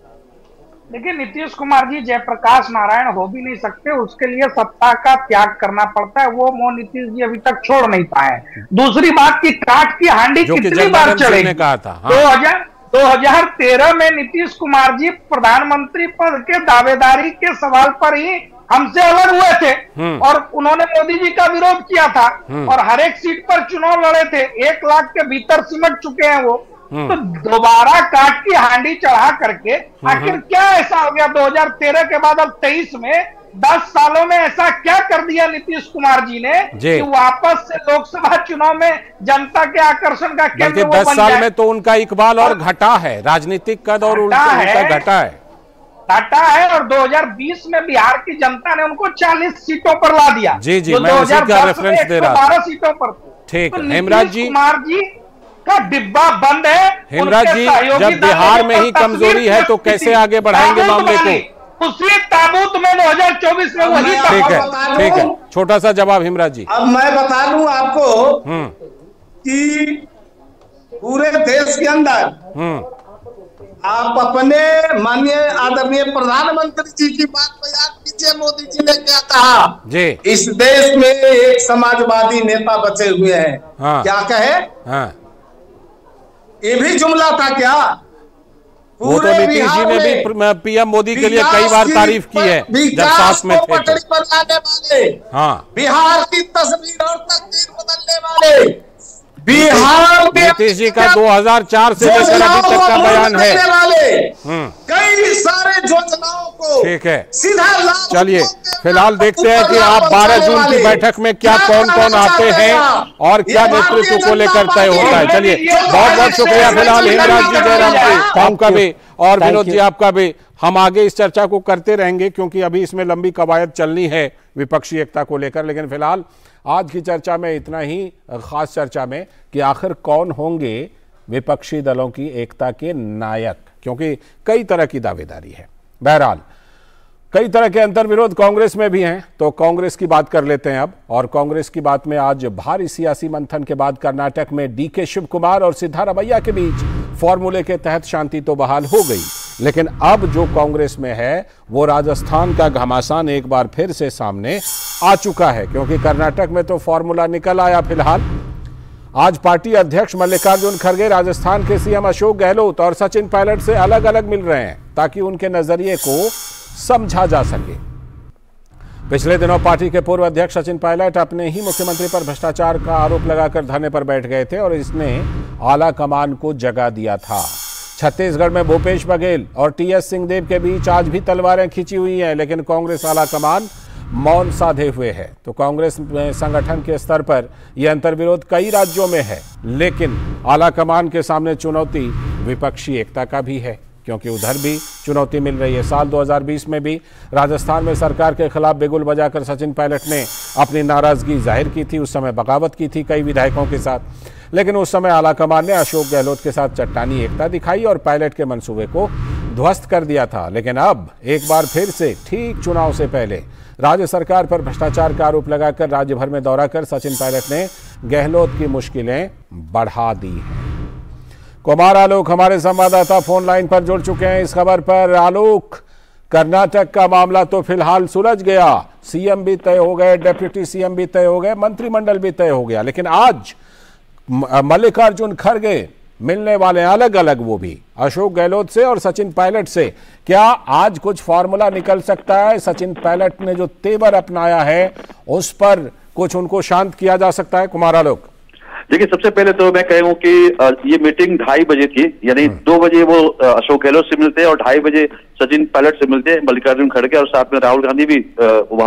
देखिए, नीतीश कुमार जी जयप्रकाश नारायण हो भी नहीं सकते, उसके लिए सत्ता का त्याग करना पड़ता है, वो मोह नीतीश जी अभी तक छोड़ नहीं पाए। दूसरी बात की काट की हांडी कितनी बार चढ़ेगी, कहा था 2013 में नीतीश कुमार जी प्रधानमंत्री पद के दावेदारी के सवाल पर ही हमसे अलग हुए थे और उन्होंने मोदी जी का विरोध किया था और हर एक सीट पर चुनाव लड़े थे, 1 लाख के भीतर सिमट चुके हैं वो। तो दोबारा काट की हांडी चढ़ा करके आखिर क्या ऐसा हो गया 2013 के बाद अब 23 में 10 सालों में ऐसा क्या कर दिया नीतीश कुमार जी ने कि वापस से लोकसभा चुनाव में जनता के आकर्षण का केंद्र वो बन 10 साल में तो उनका इकबाल और घटा है, राजनीतिक कद और उनका घटा है। और 2020 में बिहार की जनता ने उनको 40 सीटों पर ला दिया। जी मैं उसी का रेफरेंस दे रहा था। 12 सीटों पर। ठीक है, हेमराज जी, कुमार जी का डिब्बा बंद है। हेमराज जी, जब बिहार में ही कमजोरी है तो कैसे आगे बढ़ाएंगे मामले को? उसी ताबूत में 2024 में वही। ठीक है, छोटा सा जवाब हेमराज जी। अब मैं बता दूं आपको कि पूरे देश के अंदर आप अपने माननीय आदरणीय प्रधानमंत्री जी की बात को याद कीजिए। मोदी जी ने क्या कहा जी, इस देश में एक समाजवादी नेता बचे हुए हैं। हाँ, क्या कहे? हाँ, ये भी जुमला था क्या? वो तो नीतीश जी ने भी पीएम मोदी के लिए कई बार तारीफ की है जब साथ में थे। पटरी पर लाने वाले, हाँ, बिहार की तस्वीर और तकदीर बदलने वाले, बिहार में नीतीश जी का 2004 से लेकर अभी तक का बयान है। कई सारे योजनाओं को ठीक है, सीधा लाभ। चलिए फिलहाल देखते हैं कि आप 12 जून की बैठक में क्या कौन कौन आते हैं और क्या नेतृत्व को लेकर तय होता है। चलिए बहुत बहुत शुक्रिया फिलहाल हिंगराज जी, जयराम जी, आपका भी और विनोद जी आपका भी। हम आगे इस चर्चा को करते रहेंगे क्योंकि अभी इसमें लंबी कवायद चलनी है विपक्षी एकता को लेकर, लेकिन फिलहाल आज की चर्चा में इतना ही, खास चर्चा में कि आखिर कौन होंगे विपक्षी दलों की एकता के नायक, क्योंकि कई तरह की दावेदारी है। बहरहाल कई तरह के अंतर्विरोध कांग्रेस में भी हैं, तो कांग्रेस की बात कर लेते हैं अब। और कांग्रेस की बात में आज भारी सियासी मंथन के बाद कर्नाटक में डीके शिव कुमार और सिद्धारमैया के बीच फॉर्मूले के तहत शांति तो बहाल हो गई, लेकिन अब जो कांग्रेस में है वो राजस्थान का घमासान एक बार फिर से सामने आ चुका है, क्योंकि कर्नाटक में तो फॉर्मूला निकल आया। फिलहाल आज पार्टी अध्यक्ष मल्लिकार्जुन खड़गे राजस्थान के सीएम अशोक गहलोत और सचिन पायलट से अलग अलग मिल रहे हैं ताकि उनके नजरिए को समझा जा सके। पिछले दिनों पार्टी के पूर्व अध्यक्ष सचिन पायलट अपने ही मुख्यमंत्री पर भ्रष्टाचार का आरोप लगाकर धरने पर बैठ गए थे और इसने आला कमान को जगा दिया था। छत्तीसगढ़ में भूपेश बघेल और टीएस सिंहदेव के बीच आज भी तलवारें खींची हुई हैं, लेकिन कांग्रेस आला कमान मौन साधे हुए है। तो कांग्रेस में संगठन के स्तर पर यह अंतर्विरोध कई राज्यों में है, लेकिन आला कमान के सामने चुनौती विपक्षी एकता का भी है, क्योंकि उधर भी चुनौती मिल रही है। साल 2020 में भी राजस्थान में सरकार के खिलाफ बिगुल बजाकर सचिन पायलट ने अपनी नाराजगी जाहिर की थी। उस समय बगावत की थी कई विधायकों के साथ, लेकिन उस समय आलाकमान ने अशोक गहलोत के साथ चट्टानी एकता दिखाई और पायलट के मंसूबे को ध्वस्त कर दिया था। लेकिन अब एक बार फिर से ठीक चुनाव से पहले राज्य सरकार पर भ्रष्टाचार का आरोप लगाकर राज्य भर में दौरा कर सचिन पायलट ने गहलोत की मुश्किलें बढ़ा दी हैं। कुमार आलोक हमारे संवाददाता फोन लाइन पर जुड़ चुके हैं इस खबर पर। आलोक, कर्नाटक का मामला तो फिलहाल सुलझ गया, सीएम भी तय हो गए, डिप्टी सीएम भी तय हो गए, मंत्रिमंडल भी तय हो गया, लेकिन आज मल्लिकार्जुन खड़गे मिलने वाले अलग अलग, वो भी अशोक गहलोत से और सचिन पायलट से। क्या आज कुछ फॉर्मूला निकल सकता है? सचिन पायलट ने जो तेवर अपनाया है उस पर कुछ उनको शांत किया जा सकता है? कुमार आलोक, देखिए सबसे पहले तो मैं कहूं कि ये मीटिंग 2:30 बजे थी, यानी 2 बजे वो अशोक गहलोत से मिलते हैं और 2:30 बजे सचिन पायलट से मिलते हैं, मल्लिकार्जुन खड़गे और साथ में राहुल गांधी भी वहां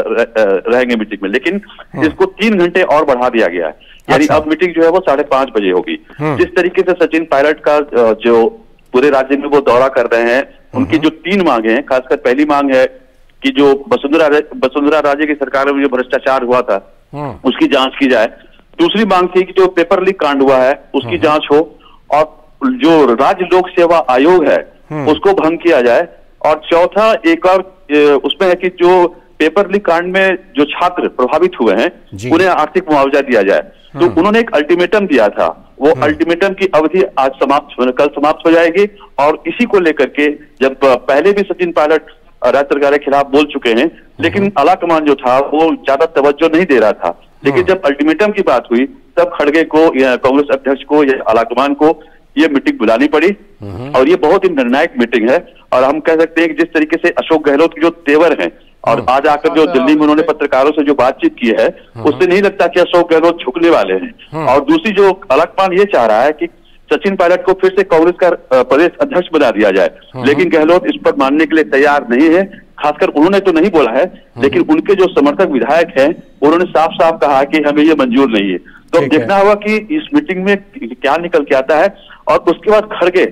रहेंगे मीटिंग में। लेकिन इसको 3 घंटे और बढ़ा दिया गया है, यानी अब मीटिंग जो है वो 5:30 बजे होगी। जिस तरीके से सचिन पायलट का जो पूरे राज्य में वो दौरा कर रहे हैं, उनकी जो 3 मांगे हैं, खासकर पहली मांग है कि जो वसुंधरा राजे की सरकार में जो भ्रष्टाचार हुआ था उसकी जांच की जाए। दूसरी मांग थी कि जो पेपर लीक कांड हुआ है उसकी जांच हो, और जो राज्य लोक सेवा आयोग है उसको भंग किया जाए। और चौथा एक और उसमें है कि जो पेपर लीक कांड में जो छात्र प्रभावित हुए हैं उन्हें आर्थिक मुआवजा दिया जाए। तो उन्होंने एक अल्टीमेटम दिया था, वो अल्टीमेटम की अवधि आज कल समाप्त हो जाएगी। और इसी को लेकर के जब पहले भी सचिन पायलट राज्य सरकार के खिलाफ बोल चुके हैं, लेकिन आलाकमान जो था वो ज्यादा तवज्जो नहीं दे रहा था। लेकिन जब अल्टीमेटम की बात हुई तब खड़गे को या कांग्रेस अध्यक्ष को या आलाकमान को ये मीटिंग बुलानी पड़ी, और ये बहुत ही निर्णायक मीटिंग है। और हम कह सकते हैं कि जिस तरीके से अशोक गहलोत की जो तेवर है, और आज आकर जो दिल्ली में उन्होंने पत्रकारों से जो बातचीत की है, उससे नहीं लगता कि अशोक गहलोत झुकने वाले हैं। और दूसरी जो आलाकमान ये चाह रहा है कि सचिन पायलट को फिर से कांग्रेस का प्रदेश अध्यक्ष बना दिया जाए, लेकिन गहलोत इस पर मानने के लिए तैयार नहीं है। खासकर उन्होंने तो नहीं बोला है, लेकिन उनके जो समर्थक विधायक हैं उन्होंने साफ साफ कहा कि हमें ये मंजूर नहीं है। तो देखना होगा कि इस मीटिंग में क्या निकल के आता है, और उसके बाद खड़गे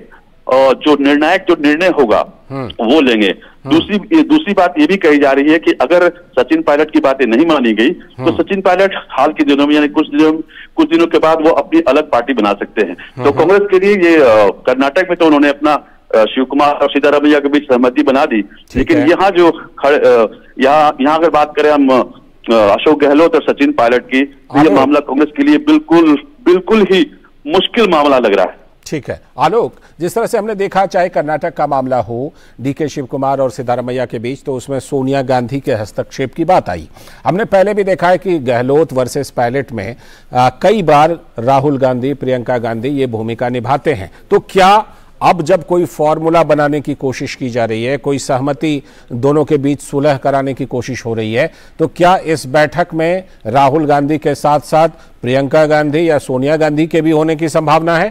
जो निर्णायक जो निर्णय होगा वो लेंगे। दूसरी बात ये भी कही जा रही है कि अगर सचिन पायलट की बातें नहीं मानी गई तो सचिन पायलट हाल के दिनों में, यानी कुछ दिनों के बाद वो अपनी अलग पार्टी बना सकते हैं। तो कांग्रेस के लिए ये कर्नाटक में तो उन्होंने अपना शिव कुमार और सिद्धारमैया के बीच सहमति बना दी, लेकिन यहाँ जो यहाँ अगर बात करें हम अशोक गहलोत और सचिन पायलट की, तो ये मामला कांग्रेस के लिए बिल्कुल ही मुश्किल मामला लग रहा है। ठीक है आलोक, जिस तरह से हमने देखा चाहे कर्नाटक का मामला हो डीके शिव कुमार और सिद्धारमैया के बीच, तो उसमें सोनिया गांधी के हस्तक्षेप की बात आई। हमने पहले भी देखा है कि गहलोत वर्सेस पायलट में कई बार राहुल गांधी, प्रियंका गांधी ये भूमिका निभाते हैं। तो क्या अब जब कोई फॉर्मूला बनाने की कोशिश की जा रही है, कोई सहमति दोनों के बीच सुलह कराने की कोशिश हो रही है, तो क्या इस बैठक में राहुल गांधी के साथ साथ प्रियंका गांधी या सोनिया गांधी के भी होने की संभावना है?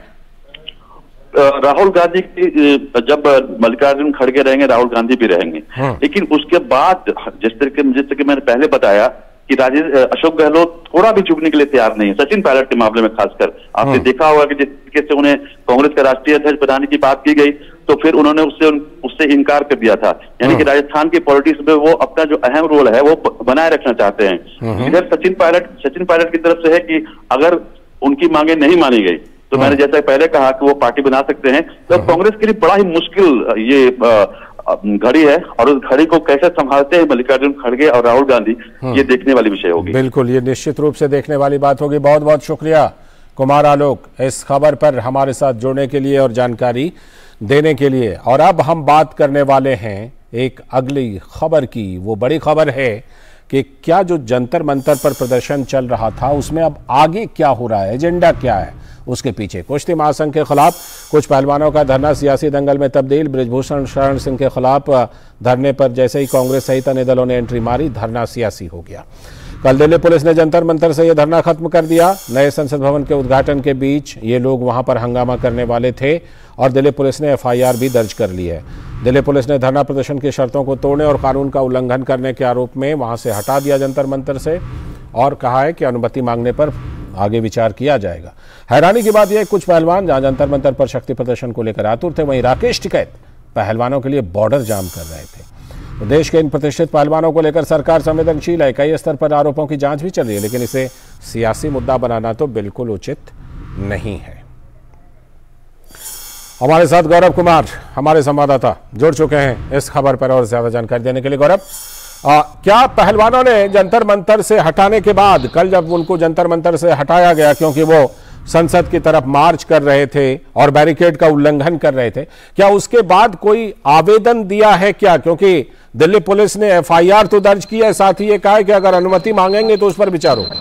राहुल गांधी की जब मल्लिकार्जुन खड़गे रहेंगे, राहुल गांधी भी रहेंगे, लेकिन उसके बाद जिस तरह के मैंने पहले बताया कि अशोक गहलोत थोड़ा भी झुकने के लिए तैयार नहीं है, सचिन पायलट के मामले में खासकर। आपने देखा होगा कि जिस तरीके से उन्हें कांग्रेस का राष्ट्रीय अध्यक्ष बनाने की बात की गई, तो फिर उन्होंने उससे इनकार कर दिया था। यानी कि राजस्थान की पॉलिटिक्स में वो अपना जो अहम रोल है वो बनाए रखना चाहते हैं। इधर सचिन पायलट की तरफ से है कि अगर उनकी मांगे नहीं मानी गई तो मैंने जैसा पहले कहा कि वो पार्टी बना सकते हैं। तो कांग्रेस के लिए बड़ा ही मुश्किल ये घड़ी है, और उस घड़ी को कैसे संभालते हैं मल्लिकार्जुन खड़गे और राहुल गांधी, ये देखने वाली विषय होगी। बिल्कुल, ये निश्चित रूप से देखने वाली बात होगी। बहुत बहुत शुक्रिया कुमार आलोक इस खबर पर हमारे साथ जुड़ने के लिए और जानकारी देने के लिए। और अब हम बात करने वाले हैं एक अगली खबर की। वो बड़ी खबर है कि क्या जो जंतर मंतर पर प्रदर्शन चल रहा था उसमें अब आगे क्या हो रहा है, एजेंडा क्या है उसके पीछे। कुश्ती महासंघ के खिलाफ कुछ पहलवानों का धरना सियासी दंगल में तब्दील। बृजभूषण शरण सिंह के खिलाफ धरने पर जैसे ही कांग्रेस सहित अन्य दलों ने एंट्री मारी, धरना सियासी हो गया। कल दिल्ली पुलिस ने जंतर मंतर से यह धरना खत्म कर दिया। नए संसद भवन के उद्घाटन के बीच ये लोग वहां पर हंगामा करने वाले थे और दिल्ली पुलिस ने FIR भी दर्ज कर ली है। दिल्ली पुलिस ने धरना प्रदर्शन की शर्तों को तोड़ने और कानून का उल्लंघन करने के आरोप में वहां से हटा दिया जंतर मंतर से, और कहा है कि अनुमति मांगने पर आगे विचार किया जाएगा। हैरानी की बात यह, कुछ पहलवान जहां जंतर मंतर पर शक्ति प्रदर्शन को लेकर आतुर थे, वहीं राकेश टिकैत पहलवानों के लिए बॉर्डर जाम कर रहे थे। तो देश के इन प्रतिष्ठित पहलवानों को लेकर सरकार संवेदनशील है। कई स्तर पर आरोपों की जांच भी चल रही है, लेकिन इसे सियासी मुद्दा बनाना तो बिल्कुल उचित नहीं है। हमारे साथ गौरव कुमार हमारे संवाददाता जुड़ चुके हैं इस खबर पर और ज्यादा जानकारी देने के लिए। गौरव, क्या पहलवानों ने जंतर मंतर से हटाने के बाद, कल जब उनको जंतर मंतर से हटाया गया क्योंकि वो संसद की तरफ मार्च कर रहे थे और बैरिकेड का उल्लंघन कर रहे थे, क्या उसके बाद कोई आवेदन दिया है क्या? क्योंकि दिल्ली पुलिस ने FIR तो दर्ज की है, साथ ही ये कहा है कि अगर अनुमति मांगेंगे तो उस पर विचार होगा।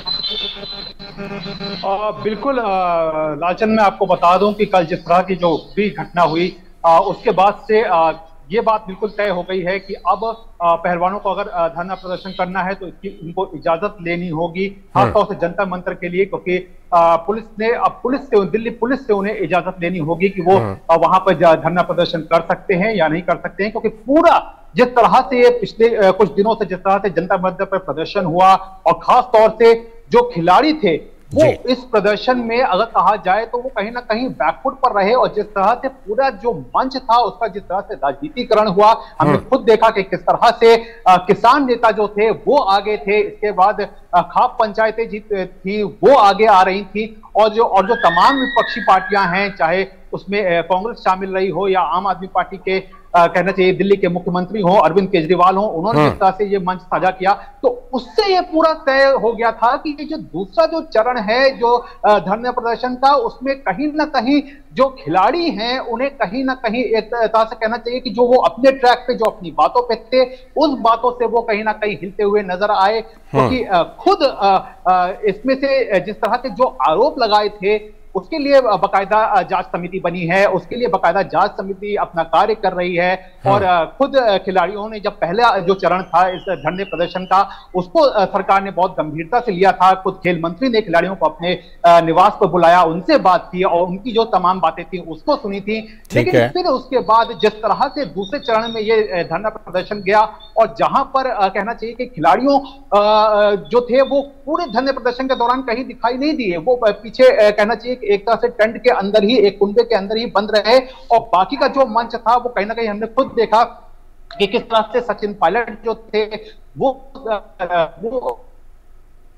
बिल्कुल लालचंद, मैं आपको बता दूं कि कल जिस तरह की जो भी घटना हुई उसके बाद से ये बात बिल्कुल तय हो गई है कि अब पहलवानों को अगर धरना प्रदर्शन करना है तो इसकी उनको इजाजत लेनी होगी, खासतौर से जंतर मंतर के लिए, क्योंकि दिल्ली पुलिस से उन्हें इजाजत लेनी होगी कि वो वहां पर धरना प्रदर्शन कर सकते हैं या नहीं कर सकते हैं। क्योंकि पूरा जिस तरह से पिछले कुछ दिनों से जिस तरह से जंतर मंतर पर प्रदर्शन हुआ, और खास तौर से जो खिलाड़ी थे वो इस प्रदर्शन में अगर कहा जाए तो वो कहीं ना कहीं बैकफुट पर रहे, और जिस तरह से पूरा जो मंच था उसका जिस तरह से राजनीतिकरण हुआ, हमने खुद देखा कि किस तरह से किसान नेता जो थे वो आगे थे, इसके बाद खाप पंचायतें थी वो आगे आ रही थी, और जो तमाम विपक्षी पार्टियां हैं, चाहे उसमें कांग्रेस शामिल रही हो या आम आदमी पार्टी के कहना चाहिए दिल्ली के मुख्यमंत्री हो, अरविंद केजरीवाल हो, उन्होंने जिस तरह से ये मंच साझा किया, तो उससे ये पूरा तय हो गया था कि जो दूसरा जो चरण है जो धरना प्रदर्शन का, उसमें कहीं ना कहीं जो खिलाड़ी हैं उन्हें कहीं ना कहीं एक तरह से कहना चाहिए कि जो वो अपने ट्रैक पे, जो अपनी बातों पे थे, उस बातों से वो कहीं ना कहीं हिलते हुए नजर आए। क्योंकि खुद इसमें से जिस तरह के जो आरोप लगाए थे उसके लिए बाकायदा जांच समिति बनी है, उसके लिए बाकायदा जांच समिति अपना कार्य कर रही है, और खुद खिलाड़ियों ने जब पहला जो चरण था इस धरने प्रदर्शन का, उसको सरकार ने बहुत गंभीरता से लिया था। खुद खेल मंत्री ने खिलाड़ियों को अपने निवास पर बुलाया, उनसे बात की और उनकी जो तमाम बातें थी उसको सुनी थी। लेकिन फिर उसके बाद जिस तरह से दूसरे चरण में ये धरना प्रदर्शन गया, और जहां पर कहना चाहिए कि खिलाड़ियों जो थे वो पूरे धरने प्रदर्शन के दौरान कहीं दिखाई नहीं दिए, वो पीछे कहना चाहिए एक तरह से टेंट के अंदर ही, एक कुंडे के अंदर ही बंद रहे, और बाकी का जो मंच था वो कहीं ना कहीं हमने खुद देखा कि किस तरह से सचिन पायलट जो थे वो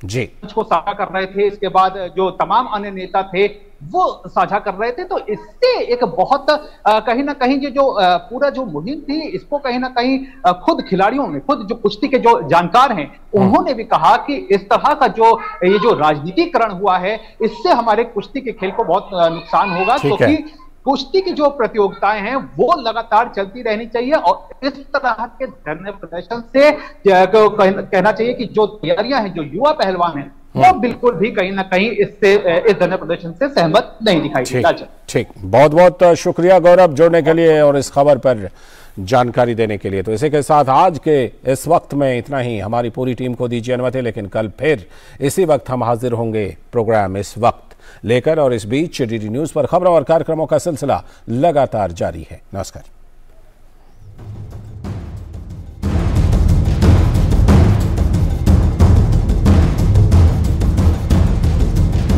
जी को साझा कर रहे थे, इसके बाद जो तमाम अन्य नेता थे वो साझा कर रहे थे। तो इससे एक बहुत कहीं ना कहीं ये जो पूरा जो मुहिम थी, इसको कहीं ना कहीं खुद खिलाड़ियों ने, खुद जो कुश्ती के जो जानकार हैं, उन्होंने भी कहा कि इस तरह का जो ये जो राजनीतिकरण हुआ है, इससे हमारे कुश्ती के खेल को बहुत नुकसान होगा, क्योंकि कुश्ती की जो प्रतियोगिताएं हैं वो लगातार चलती रहनी चाहिए। और इस तरह के धरने प्रदर्शन से कहना चाहिए कि जो तैयारियां हैं, जो युवा पहलवान हैं, वो बिल्कुल भी कहीं ना कहीं इससे इस धरने प्रदर्शन से सहमत नहीं दिखाई देता। ठीक, बहुत बहुत शुक्रिया गौरव जुड़ने के लिए और इस खबर पर जानकारी देने के लिए। तो इसी के साथ आज के इस वक्त में इतना ही। हमारी पूरी टीम को दीजिए अनुमति, लेकिन कल फिर इसी वक्त हम हाजिर होंगे प्रोग्राम इस वक्त लेकर। और इस बीच डीडी न्यूज पर खबरों और कार्यक्रमों का सिलसिला लगातार जारी है। नमस्कार।